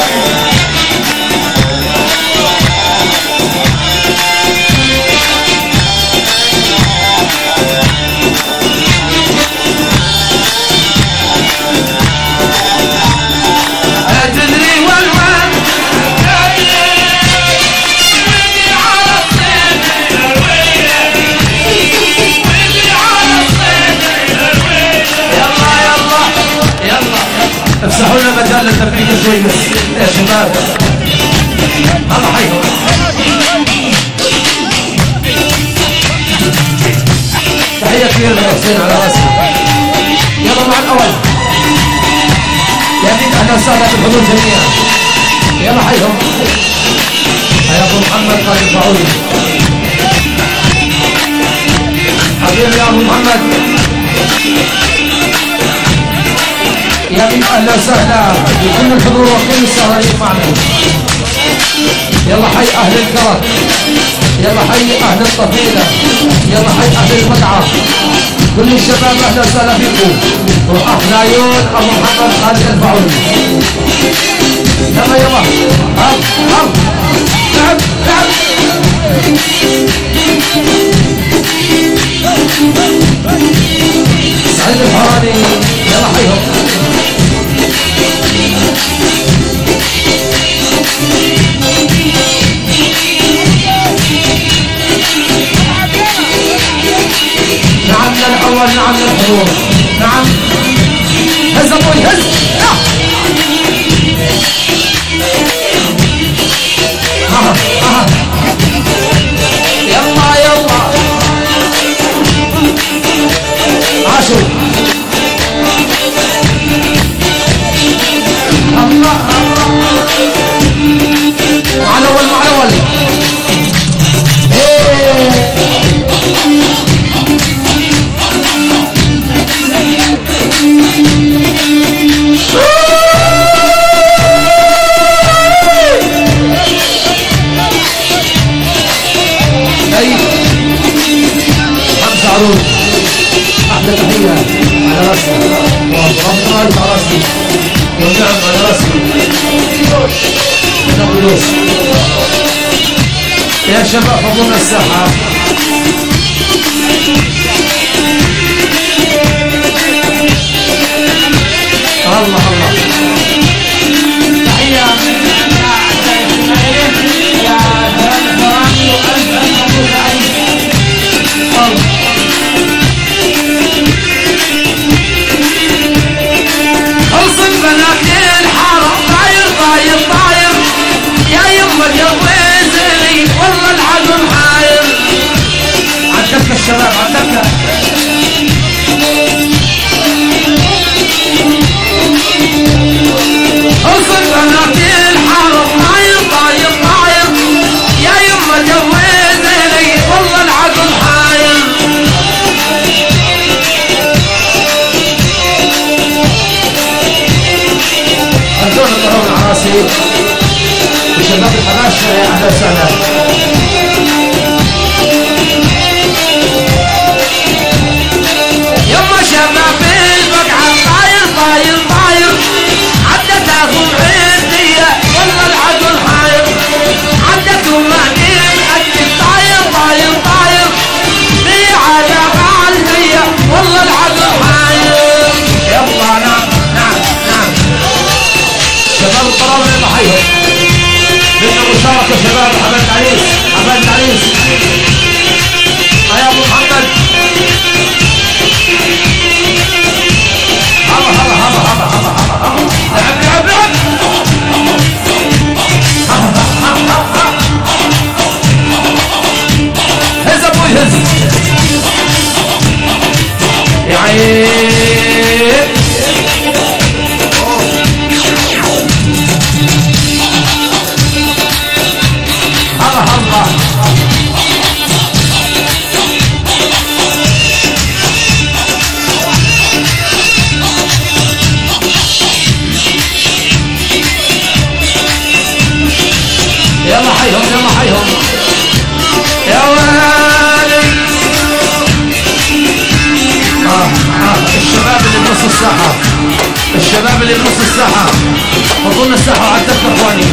افتحوا لنا مجال للتفريق شوي بس يا شباب الله حيهم تحية كبيرة لحسين على راسي يلا مع الأول يا أهلا وسهلا بالحضور جميعا يلا حيهم يا أبو محمد قال يرفعوني حبيبي يا أبو محمد يا اهلا وسهلا بكل الحضور وكل السهرانين معنا يلا حي اهل الكرم يلا حي اهل الطفيله يلا حي اهل المقعه كل الشباب اهلا وسهلا فيكم واحلى عيون ابو محمد خالد الفعولي يلا يلا هب هب لعب لعب سعيد الحراني يلا حيهم نعم للأول نعم للحضور نعم هز ابوي هز الشباب حضور الساحة. الله الله. تحية من أعزائي الجماهير يا هلال الفرامي وألف مبروك عليك. ارسم بنات الحارة طاير طاير طاير يا يما جوزني والله العظم حاير. عدتك الشباب عدتك. ارسم بنات الحارة طاير طاير طاير يا يما جوزني والله العظم حاير. أرجون الطرون العراسي وشباب الحراش يا أهلا وسهلا. يما شباب البقعة طاير طاير طاير عدتهم عندية والله العدل حاير. عدتهم مهديم أكل طاير طاير طاير في عذاب عالهية والله العدل حاير. يلا نعم نعم نعم. شباب الطراوة اللي حيهم بدنا مشاركة شباب حبايب العريس حبايب العريس. يا ابو محمد هلا هلا هلا هلا هلا هلا لعب لعب لعب. هز ابوي هز يا عيب. هلا هلا يلا حيهم يلا حيهم يا ولي. الشباب اللي بنص الساحة الشباب اللي بنص الساحة حطولنا الساحة وعدتنا اخواني.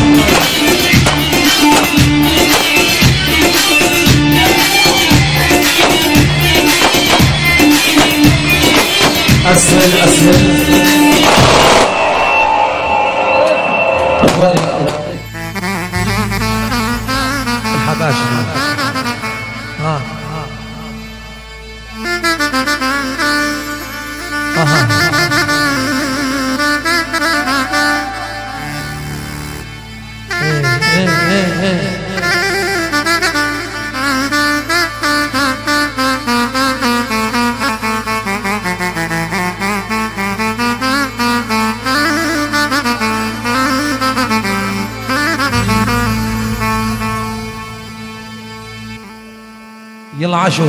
اسهل اسهل اخواني الحباشة. يلا عشو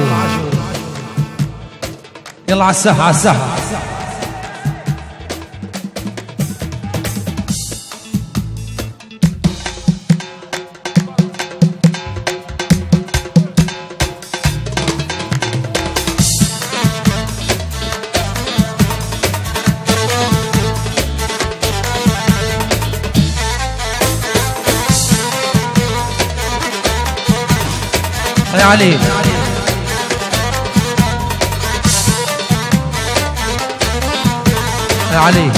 يلا على الساحة على الساحة. يا علي يا علي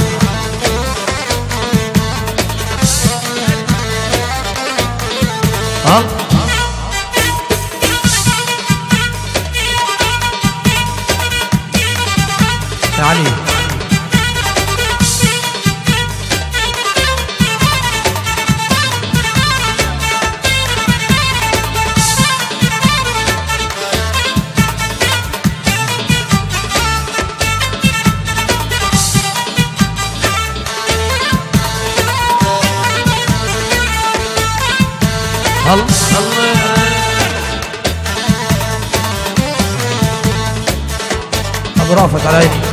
ها يا علي ابو رافت على عيني.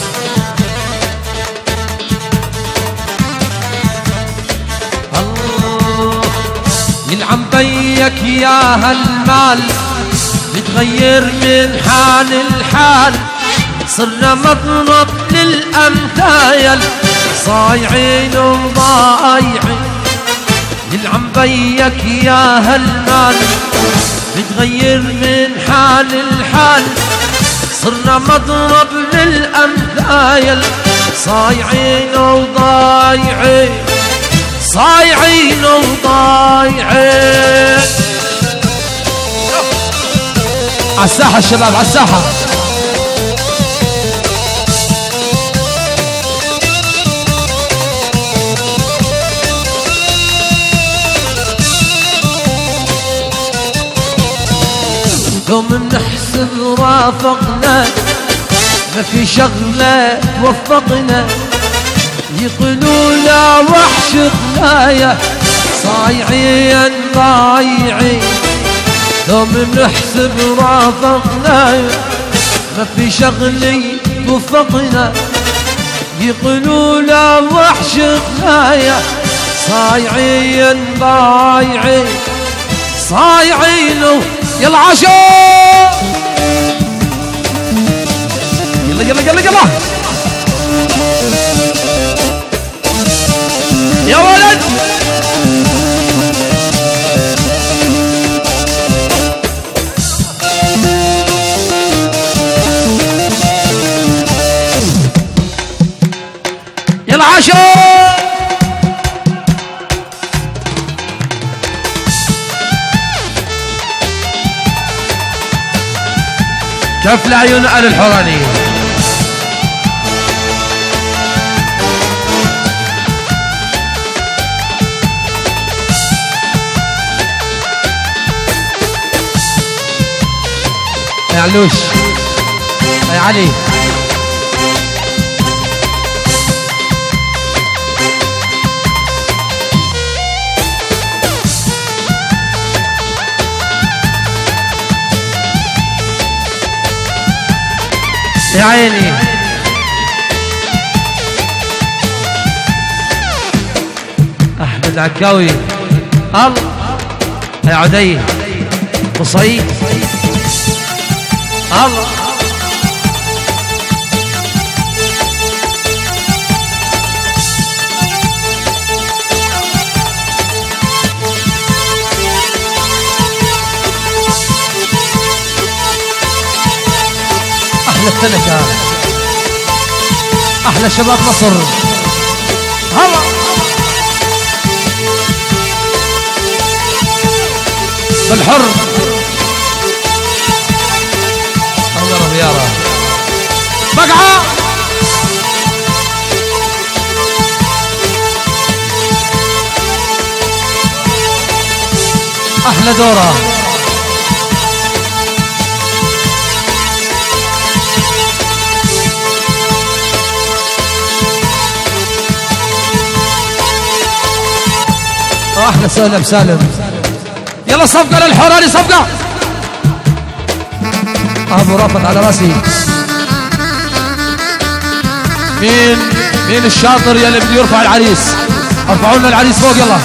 يلعن بيك يا هالمال بتغير من حال الحال صرنا مضرب للأمثال صايعين وضايعين. يلعن بيك يا هالمال بتغير من حال الحال، صرنا مضرب للأمثال، صايعين وضايعين صايعين وضايعين. عالساحة الشباب عالساحة. يوم بنحسب رافقنا ما في شغلة توفقنا، يقولوا لا وحش خلايا صايعين ضايعين. يوم بنحسب رافقنا ما في شغلة توفقنا، يقولوا لا وحش خلايا صايعين ضايعين صايعين. يلا عاشو يلا يلا يلا يلا يا ولد. يلا عاشو كف العيون على الحورانية. يا علوش يا علي يا عيني. احمد عكاوي الله يا عدي قصي الله. احلى التنكة احلى شباب مصر هلا بالحر الله ربيارة بقعة احلى دورة احلى سالم سالم. يلا صفقة للحوراني صفقة. ابو رافض على راسي. مين الشاطر يلي بده يرفع العريس؟ ارفعوا لنا العريس فوق يلا.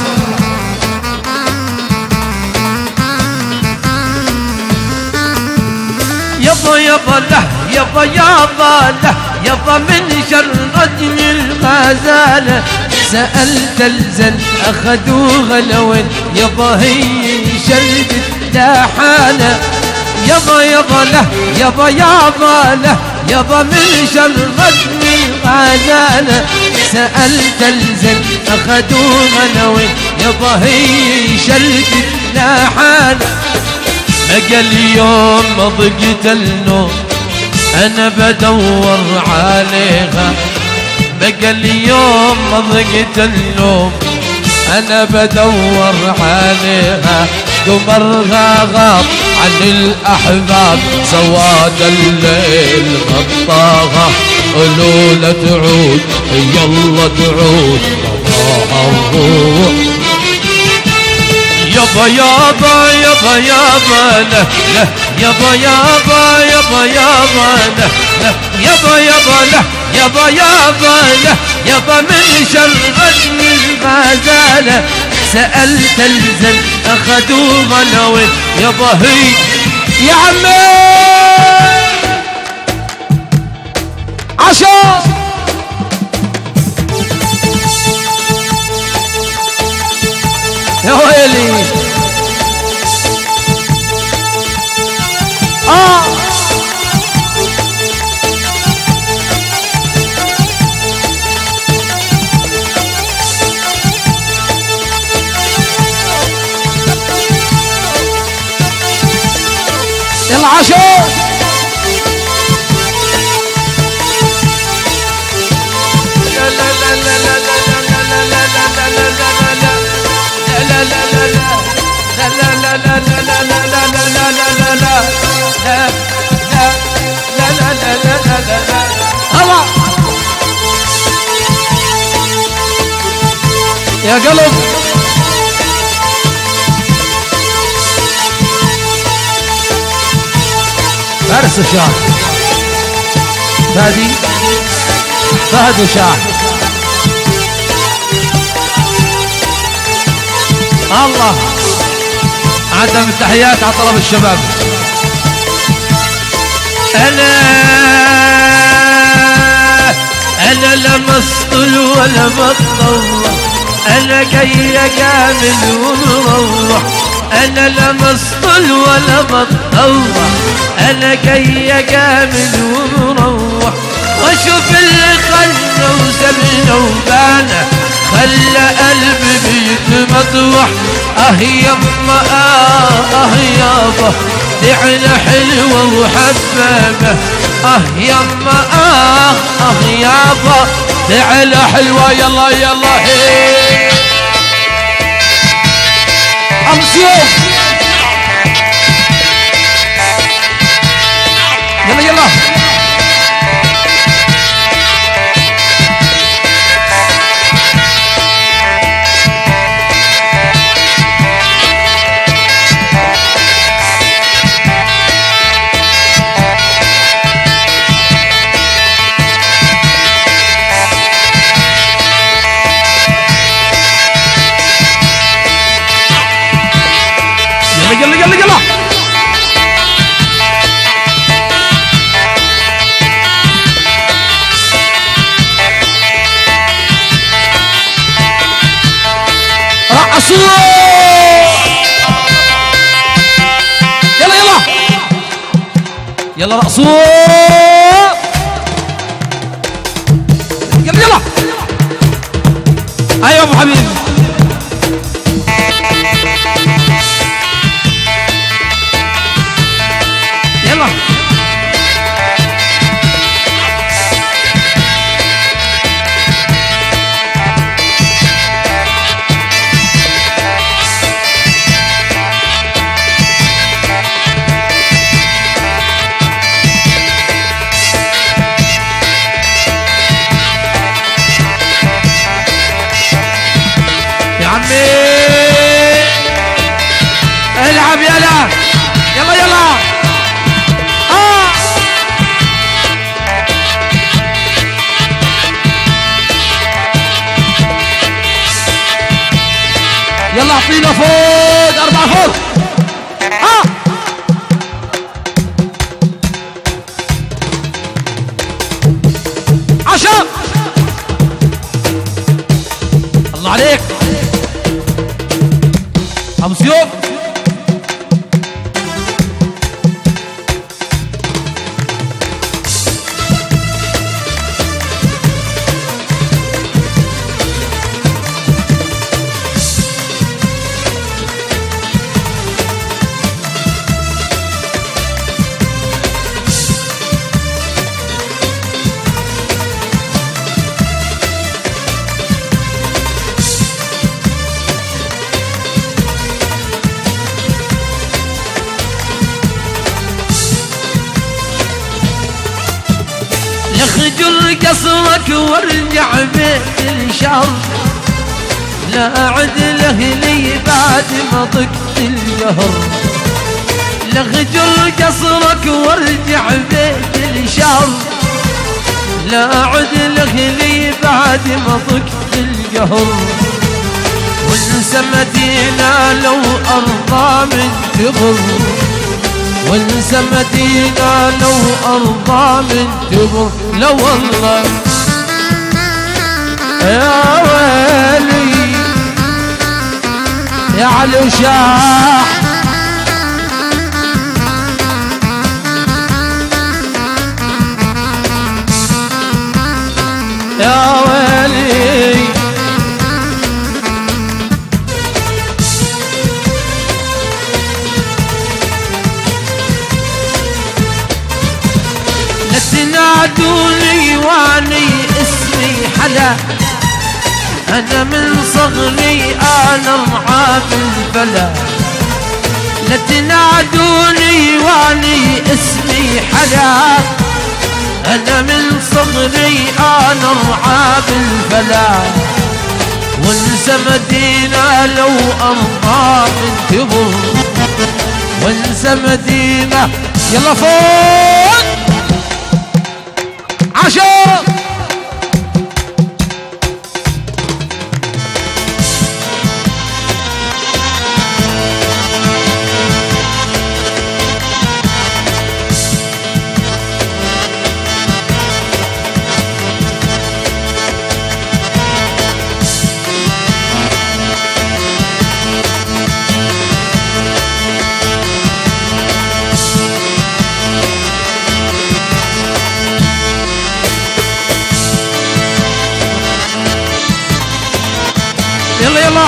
يابا يابا له يابا يابا له يابا من شر رجل الغزالة، سألت الزن أخذوها لوين يابا هي شردت لا حالة. يابا يابا له يابا يابا له يابا من شر رجل الغزالة، سألت الزن أخذوها لوين يابا هي شردت لا حالة. بقى اليوم ما ضقت النوم انا بدور عليها، بقى اليوم ما ضقت النوم انا بدور عليها. قمرها غاب عن الاحباب سواد الليل غطاها، قولوا لا تعود يلا تعود الروح. يابا يابا يابا يابا له له يابا يابا يابا يابا له له يابا يابا له يابا يابا له يابا من شر الغزالة، سألت الزن أخذوها لوين يابا هي يا عمي عشان يا ويلي يلا عاشو لا لا لا لا لا يا قلب فارس الشعب فهدي فهد وشاح الله عدم التحيات على طلب الشباب. أنا لمست ولا بطلع، أنا جاي كامل ومروح، أنا لمست ولا بطلع، أنا جاي كامل ومروح، وأشوف اللي خلنا وسبنا وبانا خلى قلبي بيتمطوح. يما يابا دعنا حلوة وحبابة، يما يابا دعنا حلوة. يلا يلا أمسيوم يلا يلا يلا يلا يلا رقصوا يلا يلا يلا رقصوا يلا يلا ايوه ابو حبيب يلا يا عمي العب يلا يلا يلا يلا اعطينا فوق 4 فوق عشان الله عليك ابو سيوف اخجل قصرك وارجع بيت الشر، لا اعد لاهلي بعد ما ضقت القهر. لاخجل قصرك وارجع بيت الشر، لا اعد لاهلي بعد ما ضقت القهر. وانسى مدينة لو ارضى من تغر، وانسى مدينة لو أرضى من تبر. لو والله يا ويلي يا علي وشاح يا ويلي تنادوني واني اسمي حلا، انا من صغري انا رعاة البلا. لا تنادوني واني اسمي حلا، انا من صغري انا رعاة البلا. وانسى مدينة لو ارضى من كبر، وانسى مدينة. يلا فوق عشر. يلا يلا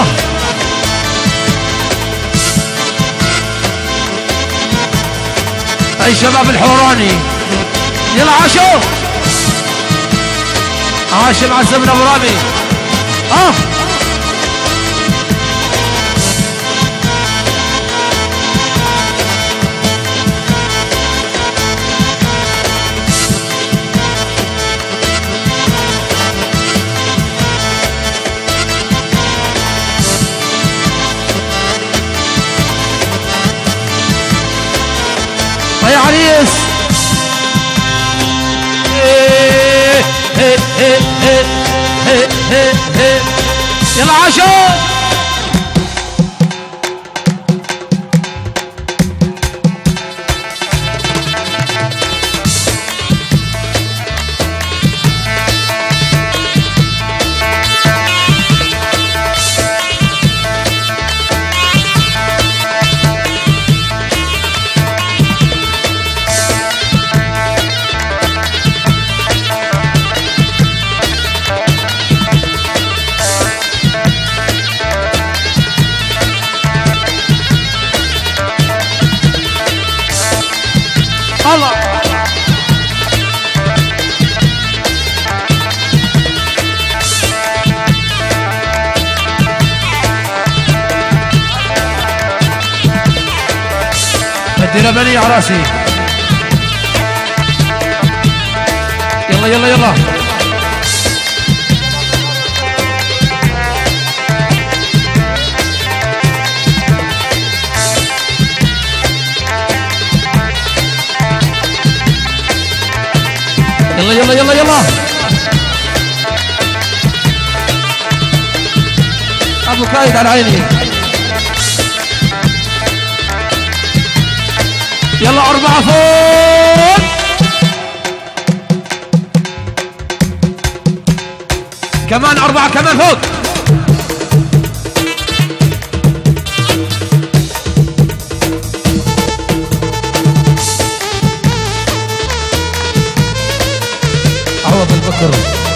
اي شباب الحوراني. يلا عاشوا عاشوا مع الزمن ابو رامي. يا عريس يلا عاشوا. دير بني عراسي. يلا يلا يلا يلا يلا يلا يلا ابو كايد على عيني. يلا 4 فوق. كمان 4 كمان فوق. عوض البكر.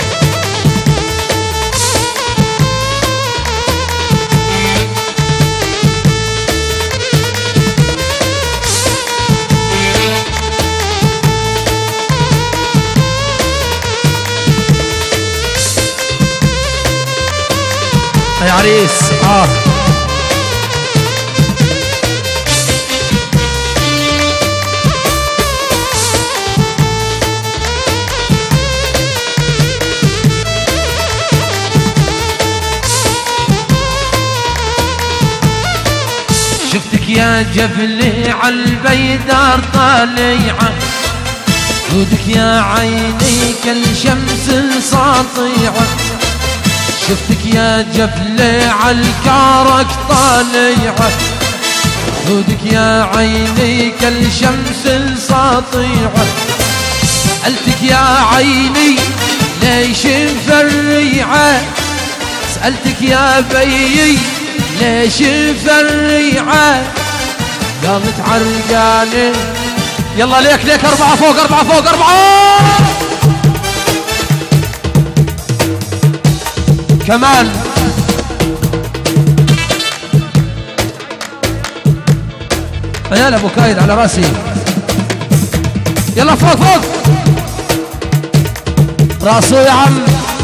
يا عريس شفتك يا جبلي عالبيدار طالعة، جودك يا عيني كالشمس الساطعة. شفتك يا جبلي عالكارك طالعة، جودك يا عيني كالشمس الساطعة. سألتك يا عيني ليش مفرعة، سألتك يا بيي ليش مفرعة، قامت عرقانة. يلا ليك ليك 4 فوق 4 فوق 4 كمان. يا ابو كايد على راسي. يلا فوق فوق راسو يا عم.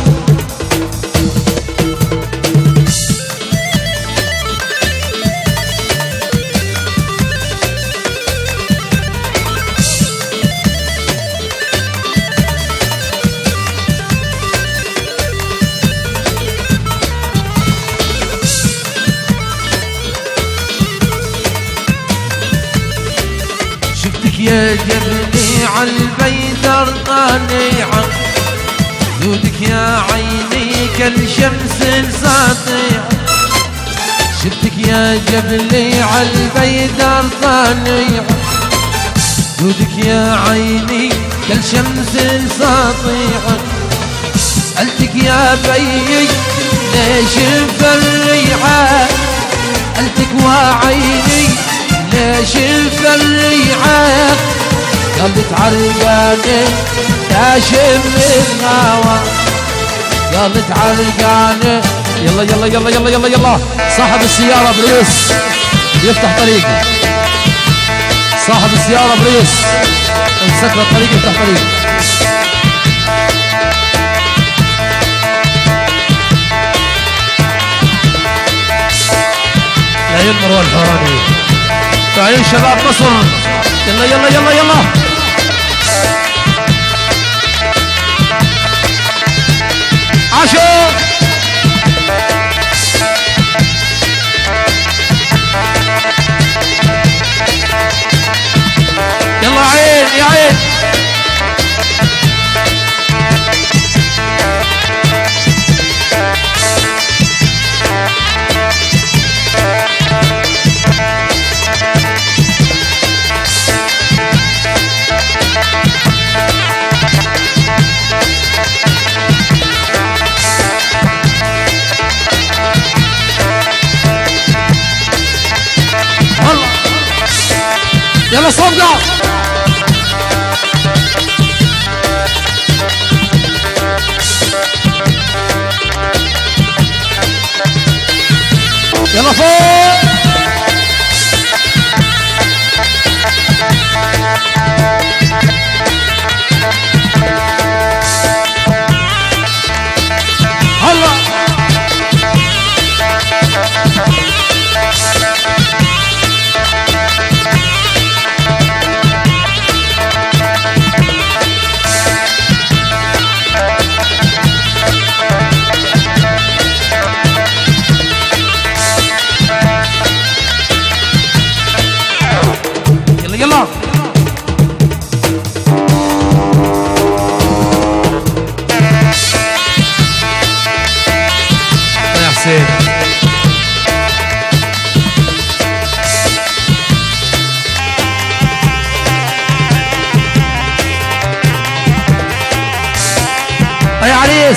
يا جبلي عالبيدر طالعة جودك يا عيني كالشمس ساطعة. شفتك يا جبلي عالبيدر طالعة جودك يا عيني كالشمس ساطعة. سألتك يا بيي ليش مفرعة سألتك وعيني ليش الفريعة قلبي تعرقاني تاشم الهوى قلبي تعرقاني. يلا يلا يلا يلا يلا يلا صاحب السيارة بريس يفتح طريقه. صاحب السيارة بريس امسك له الطريق يفتح طريق. العيون مروان الحوراني وعيون شباب مصر. يلا يلا يلا يلا عاشو. يلا عين يا عين. يلا صوبنا يلا فوق. هلا يلا يا حسين. يا عريس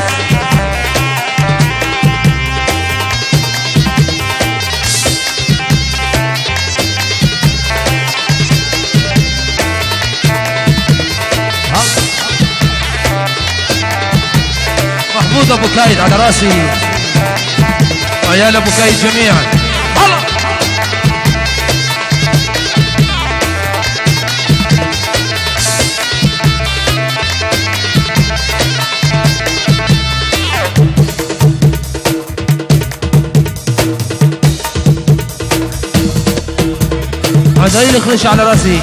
محمود ابو كايد على راسي وعيال ابو كايد جميعا. هذا يخرج على راسي.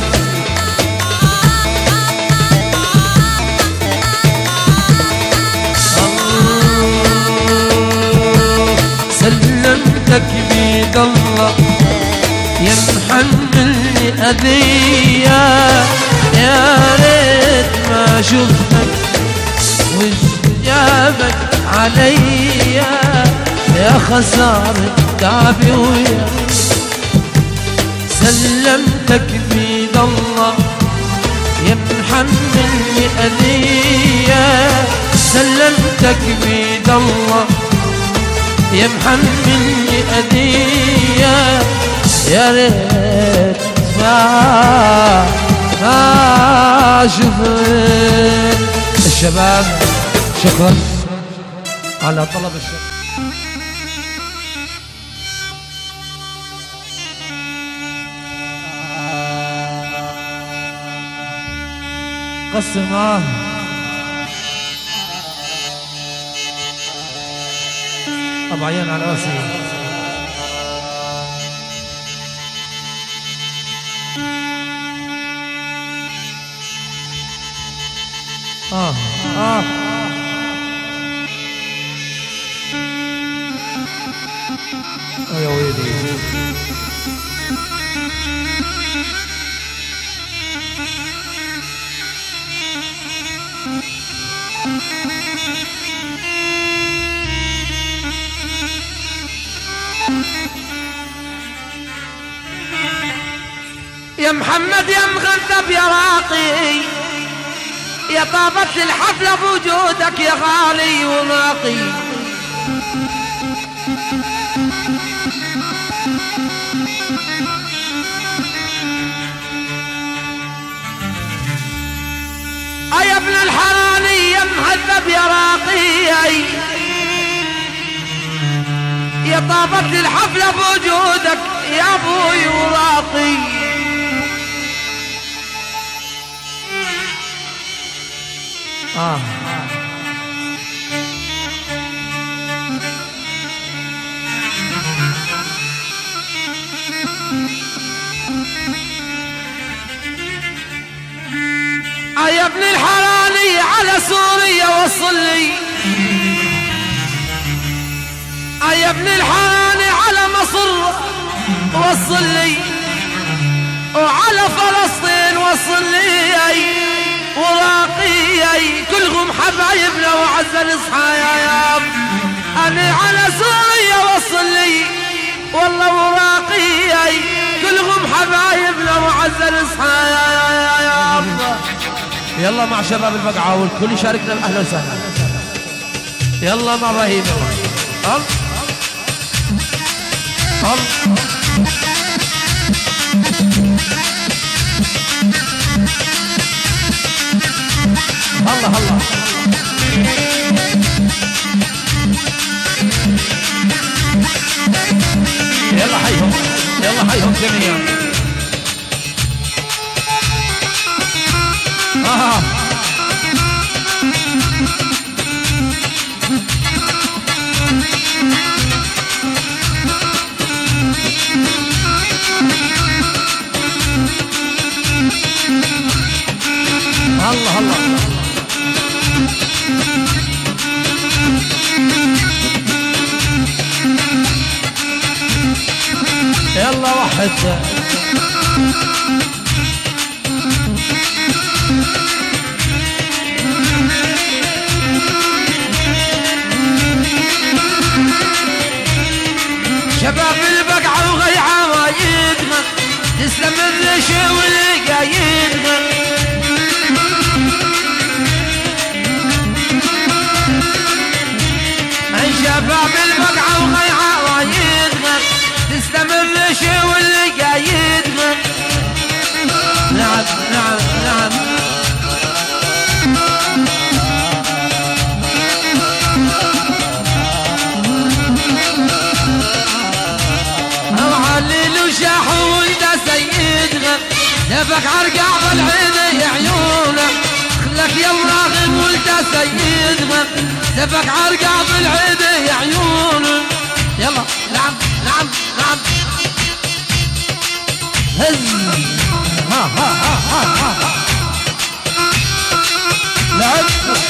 سلمتك بيد الله يا محملني أذية يا ريت ما شفتك وش جابك عليا يا خسارة تعبي ويا. سلمتك بيد الله يا محملني أذية سلمتك بيد الله يا محملني أذية يا ريت ما شفت. الشباب شكرا على طلب الشكر. قسم ابو عيان على راسي. يا ويلي. يا محمد يا مغذب يا راقي، يا طابت الحفلة بوجودك يا غالي وراقي. يا ابن الحراني يا مهذب يا راقي، يا طابت الحفلة بوجودك يا ابوي وراقي. يا ابن الحراني على سوريا وصل لي، يا ابن الحراني على مصر وصل لي، وعلى فلسطين وصل لي وراقي. كلهم حبايبنا وعز الاصحاب. انا على سوريا وصل لي والله وراقي. كلهم حبايبنا وعز الاصحاب. يلا مع شباب البقعة والكل يشاركنا اهلا وسهلا. يلا مع ابراهيم. الله الله يلا حيهم، يلا حيهم جميعا. الله الله يلا واحد. شباب البقعة وغيعة ما يدغى، تسلم الرشا والقايدغى. شباب البقعة وغيعة ما يدغى، تسلم الرشا والقايدغى. نعم نعم نعم. وشاحوا وانت سيدنا، نفك عرقع بالعين يا عيونا. خلك يا راغب وانت سيدنا، نفك عرقع بالعين يا عيونا. يلا نعم نعم نعم. هز ها ها ها ها ها. لعب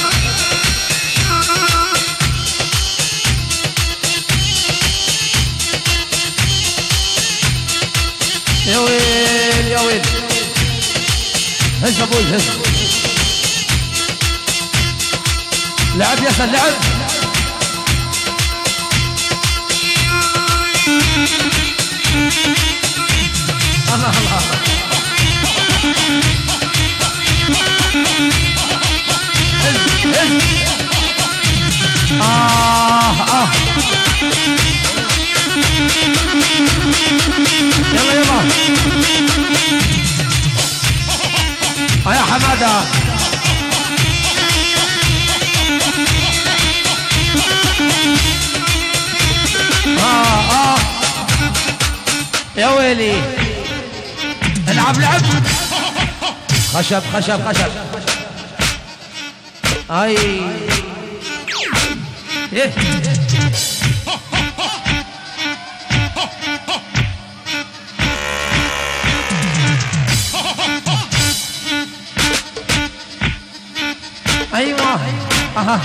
يا ويل يا ويل. هز ابوي هز. لعب يا سن لعب. الله الله. هز هز. يلا يلا يا حماده. يا ويلي. العب لعب. خشب خشب خشب. اي ايه اها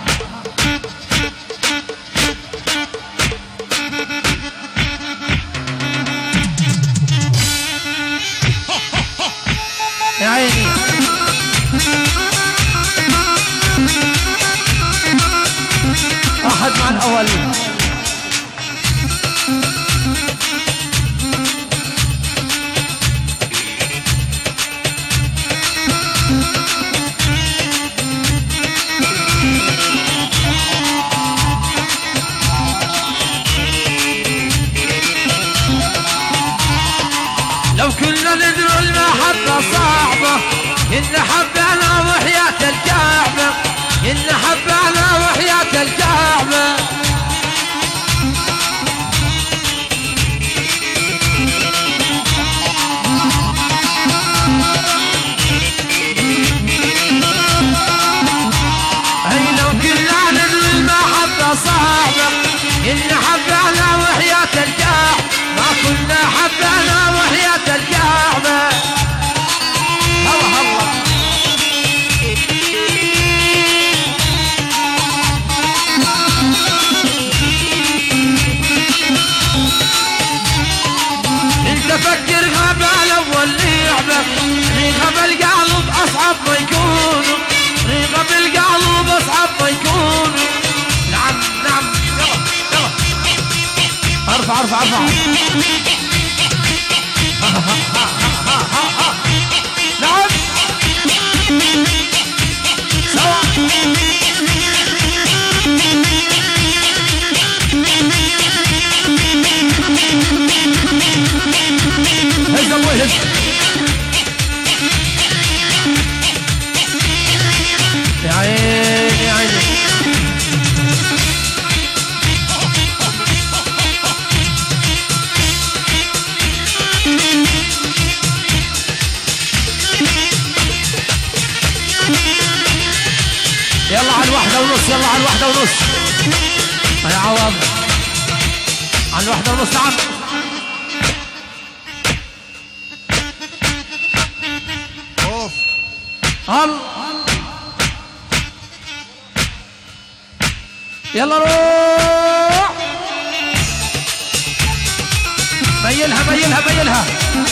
يا عيني احد مع الاول لو كنا ندروا المحبة صعبة إن حبنا وحياة الكعبة إن حبنا وحياة الكعبة أي لو كنا ندروا المحبة صعبة إن حبنا وحياة الكعبة ما كنا حبنا وحياة الكعبة الله الله انت فكر غبا اول لعبة ريغة بالقلب اصعب ما يكون ريغة بالقلب اصعب ما يكون نعم نعم يلا يلا ارفع ارفع ارفع نعم سوا هز الله هز يا عيني يا عيني يلا على الواحدة ونص يلا على الواحدة ونص يا عوض على الواحدة ونص نعم هل يلا روح ميلها ميلها ميلها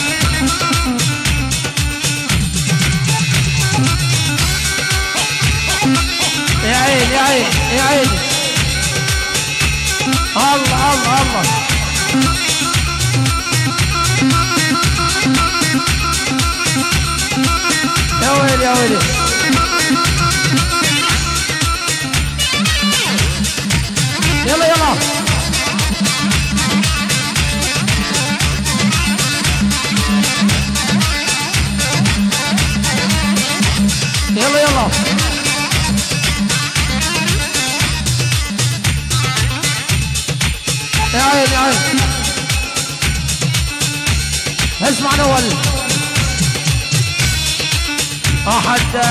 يا عيني يا عيني يا عيني الله الله الله يا ويلي يا ويلي يلا يلا يلا يلا يا عيني يا عيني اسمع الاول حتى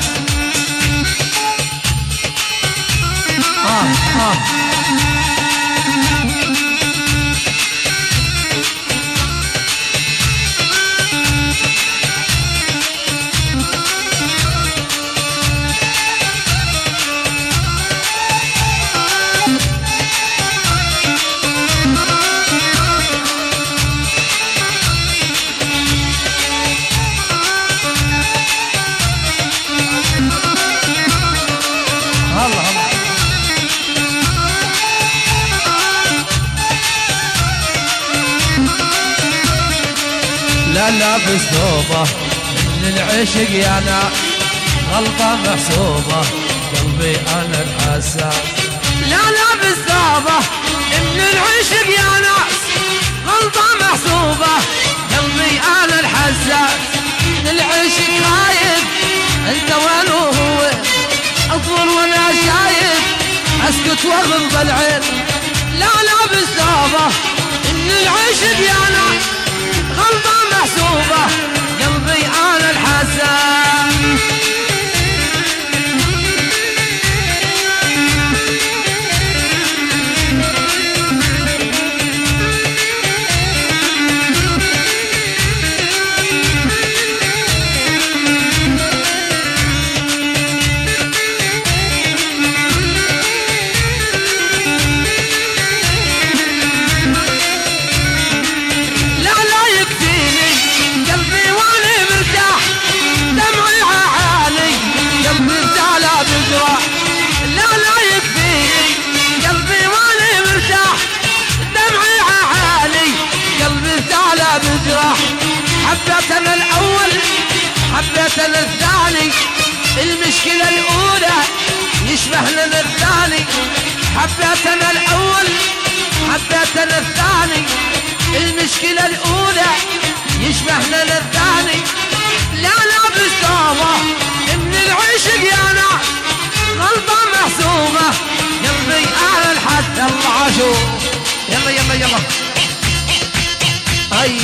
لا لابس ثوبه من العشق يا ناس غلطة محسوبة قلبي أنا الحساس لا لابس ثوبه من العشق يا ناس غلطة محسوبة قلبي أنا الحساس من العشق خايف أنت وين وهو أطول وأنا شايف أسكت وأغمض العين لا لابس ثوبه من العشق يا ناس غلطة محسوبة قلبي أنا الحساس انا الثاني المشكلة الاولى يشبه لنا الثاني حبيت انا الاول حبيت انا الثاني المشكلة الاولى يشبه لنا الثاني لا لا بالتوبة من العشق يا ناس غلطة محسوبة قلبي على الحد الله عاشور يلا يلا يلا اي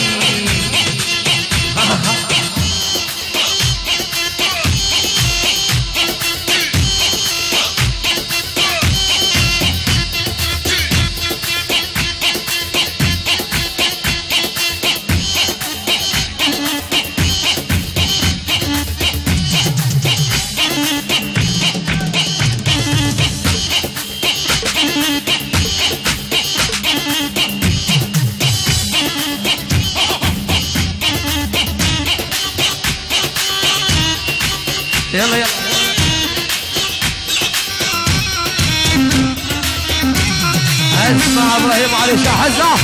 يلا يلا اسمع ابراهيم علي شاه هزه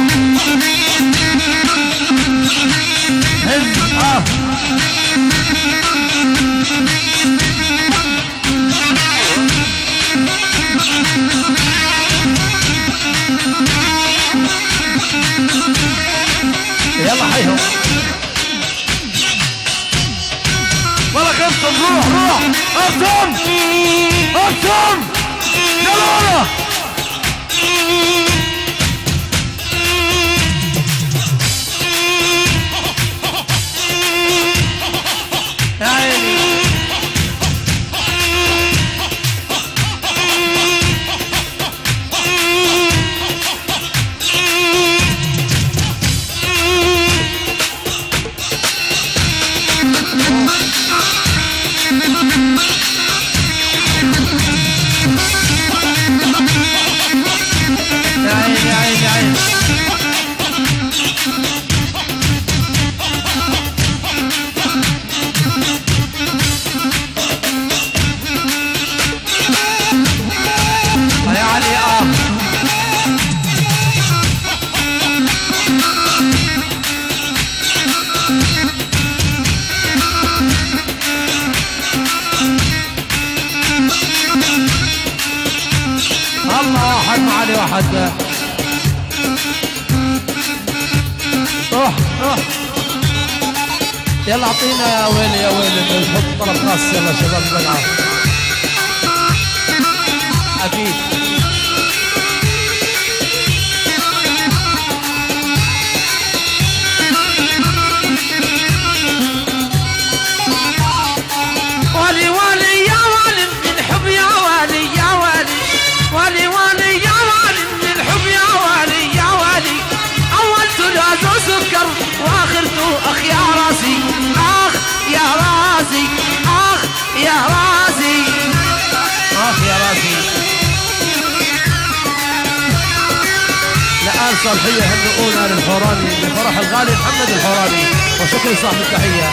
هزه يلا حيهم والله خفتم روح روح اقسم اقسم يلا يا عيني واحد روح روح يلا اعطينا يا ويلي يا ويلي نحط طلب خاص يلا شباب البقعة اكيد والي والي يا والي من الحب يا والي يا والي والي والي يا والي من الحب يا والي يا والي اول ثلاث سكر واخرته اخ يا راسي اخ يا راسي اخ يا راسي اخ يا راسي لآل صالحية هنقولنا للحوراني لفرح الغالي محمد الحوراني وشكرا صاحب التحية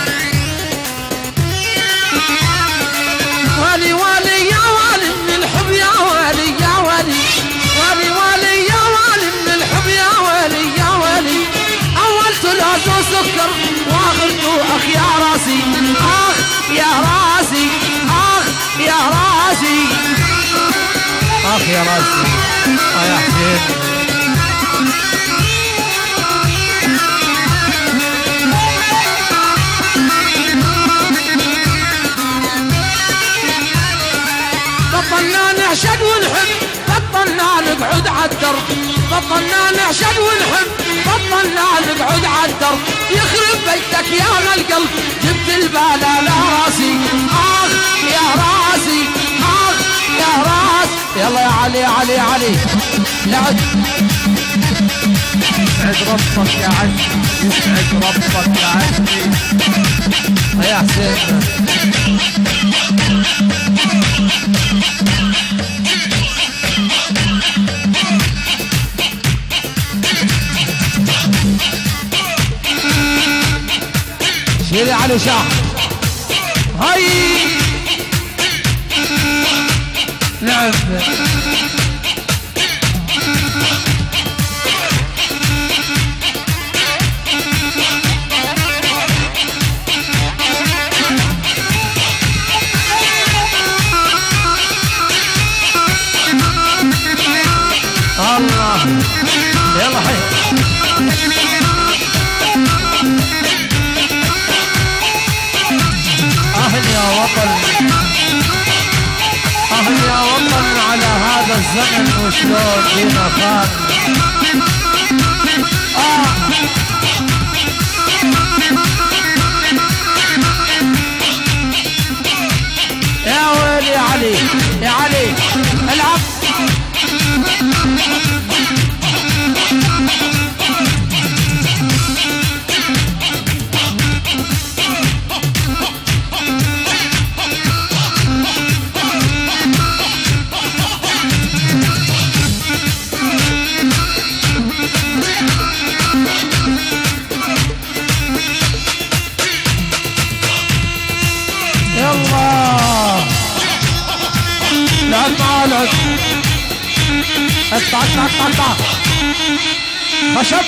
والي والي يا والي من الحب يا والي يا والي والي والي يا والي من الحب يا والي يا والي اول ثلاث سكر واخرته اخ يا راسي اخ يا راسي اخ يا راسي اخ يا راسي يا حسين بطلنا نعشق ونحب بطلنا نقعد عالدرب بطلنا نعشق ونحب بطلنا نقعد عالدرب يخرب بيتك يا القلب جبت البال على راسي اخ يا راسي اخ يا راس يلا يا علي يا علي يا علي لعد يسعد ربك يا عزمي يسعد ربك يا عزمي يا حسين شيلي علي شاح هاي نعم أهل يا وطن، أهل يا وطن على هذا الزمن وشلون فينا فات. يا ويلي يا علي، يا علي العب. لعب اطلع اطلع اطلع اطلع خشب.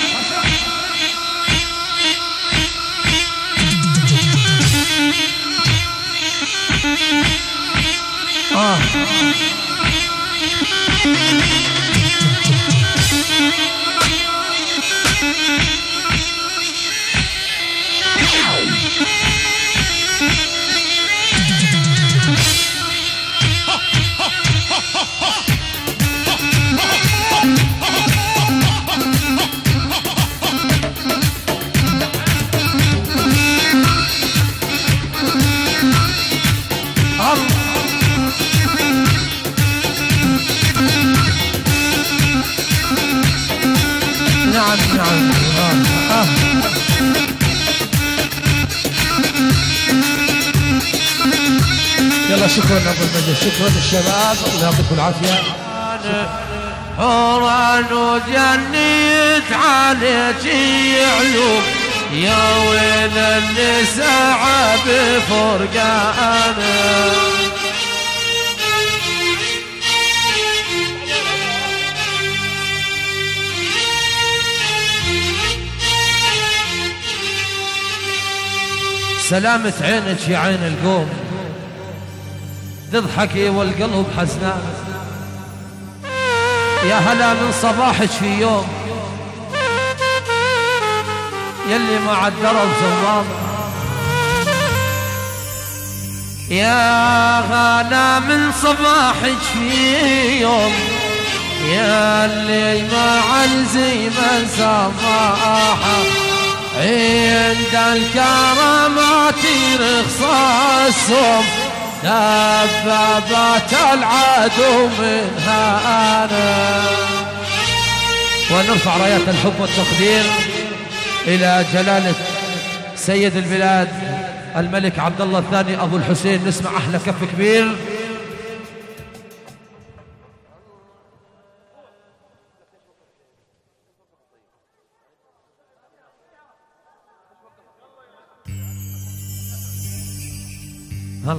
نعم نعم. يلا شكرا ابو المجد، شكرا الشباب، الله يعطيكم العافيه. حوران وجنيت عليك يعلوم، يا ويل اللي سعى بفرقانه. سلامة عينك يا عين القوم، تضحكي والقلب حزنان. يا هلا من صباحك في يوم يلي مع الدرب زوام. يا غلا من صباحك في يوم يلي مع الزيمة صباحه. عند الكرامات رخصاصهم دبابات العدو من هانا. ونرفع رايات الحب والتقدير إلى جلالة سيد البلاد الملك عبد الله الثاني أبو الحسين. نسمع أحلى كف كبير. هلا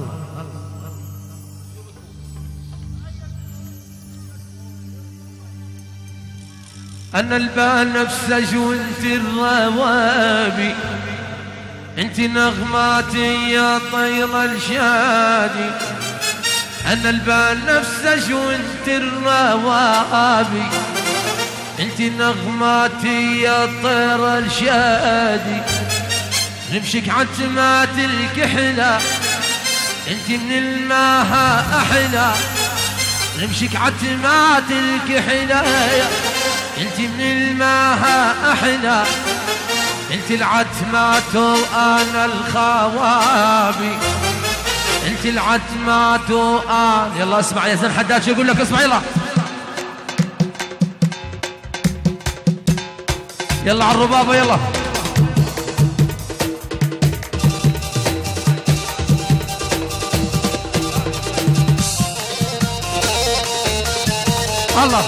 أنا البال نفسج وانت الروابي، انت نغماتي يا طير الشادي. أنا البال نفسج وانت الروابي، انت نغماتي يا طير الشادي. نمشك عتمات الكحلة انت من الماها أحلى. نمشك عتمات الكحلة انت من الماها أحلى. انت العتمات وانا الخوابي، انت العتمات وانا. يلا اسمع يا زين حداد يقول لك، اسمع يلا يلا على الربابة يلا. الله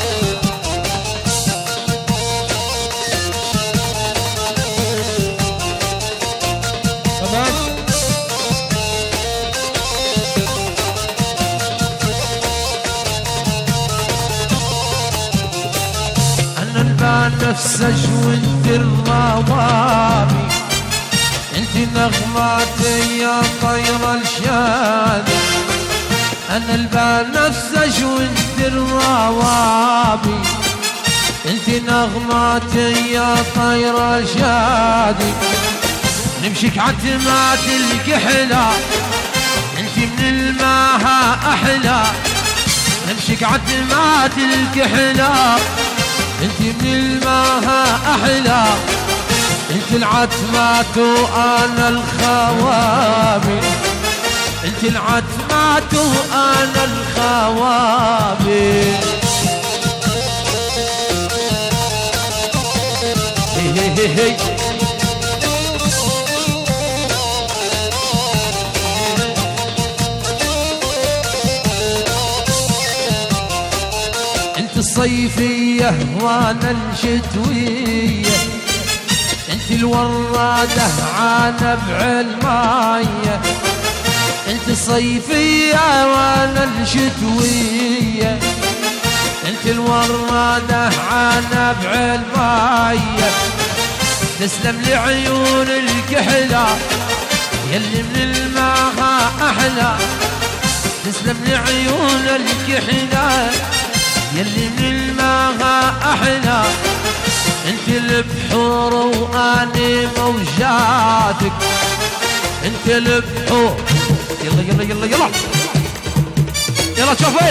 تمام. أنا البال نفسج وانت الروابي، انت نغماتي يا طير الشادي. أنا البال نفسج وانت الروابي، انت نغماتي يا طير شادي، نمشيك عتمات الكحلة، انت من الماها احلى، نمشيك عتمات الكحلة، انت من الماها احلى، انت العتمات وانا الخوابي، انت العتمات وانا الخوابي. هي هي هي هي انت الصيفية وانا الشتوية، انت الورادة عانا بعلماية، انت الصيفية وانا الشتوية، انت الورادة عانا بعلماية، تسلم لعيون الكحلة يلي من الماها احلى، تسلم لعيون الكحلة يلي من الماها احلى، انت البحور واني موجاتك، انت البحور. يلا يلا يلا يلا يلا شوفين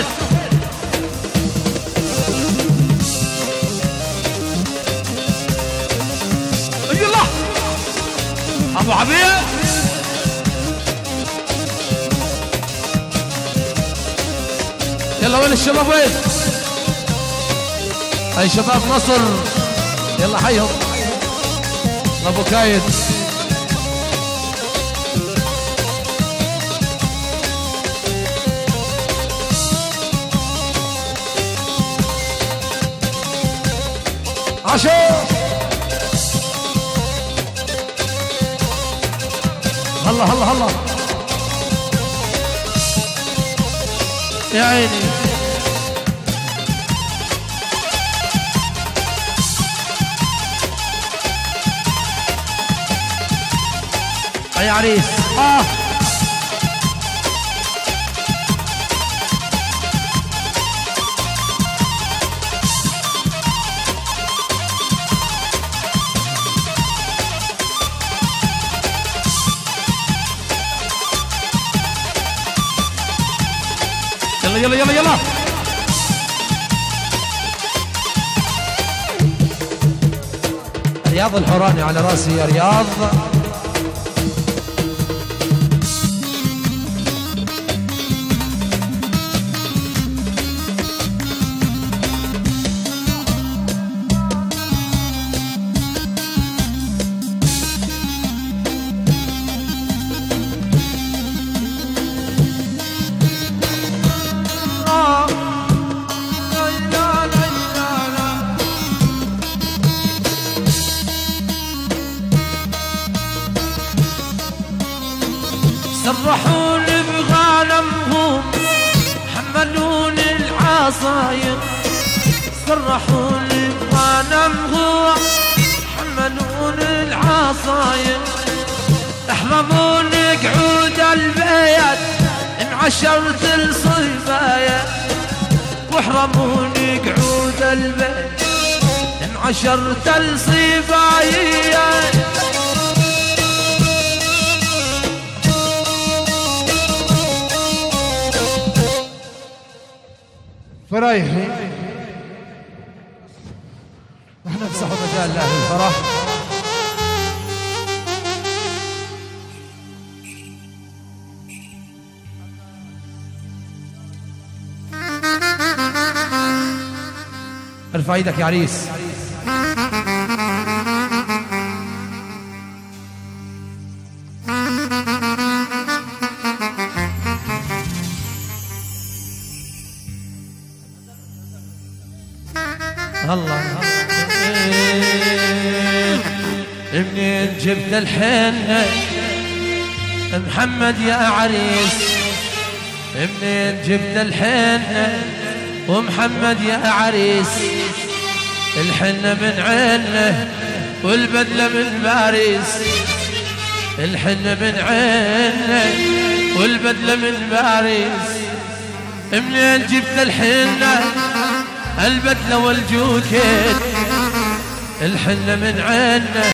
يلا ابو عبيد. يلا وين الشباب وين؟ هاي شباب مصر يلا حيهم ابو كايد. عشو هلا هلا هلا يا عيني. يا عريس يلا يلا يلا يلا رياض الحوراني على راسي يا رياض. سرحوني بغنمهم حملوني العصاير، سرحوني بغنمهم حملوني العصاير، احرموني قعود البيت انعشرت الصبايا، واحرموني قعود البيت انعشرت الصبايا. فرايحي احنا نفسحوا مجال له الفرح. ارفع ايدك يا عريس. الله منين جبت الحنة محمد يا عريس، منين جبت الحنة ومحمد يا عريس، الحنة من عينه والبدلة من باريس، الحنة من عينه والبدلة من باريس، منين جبت الحنة البدلة والجوكيت الحنة من عنا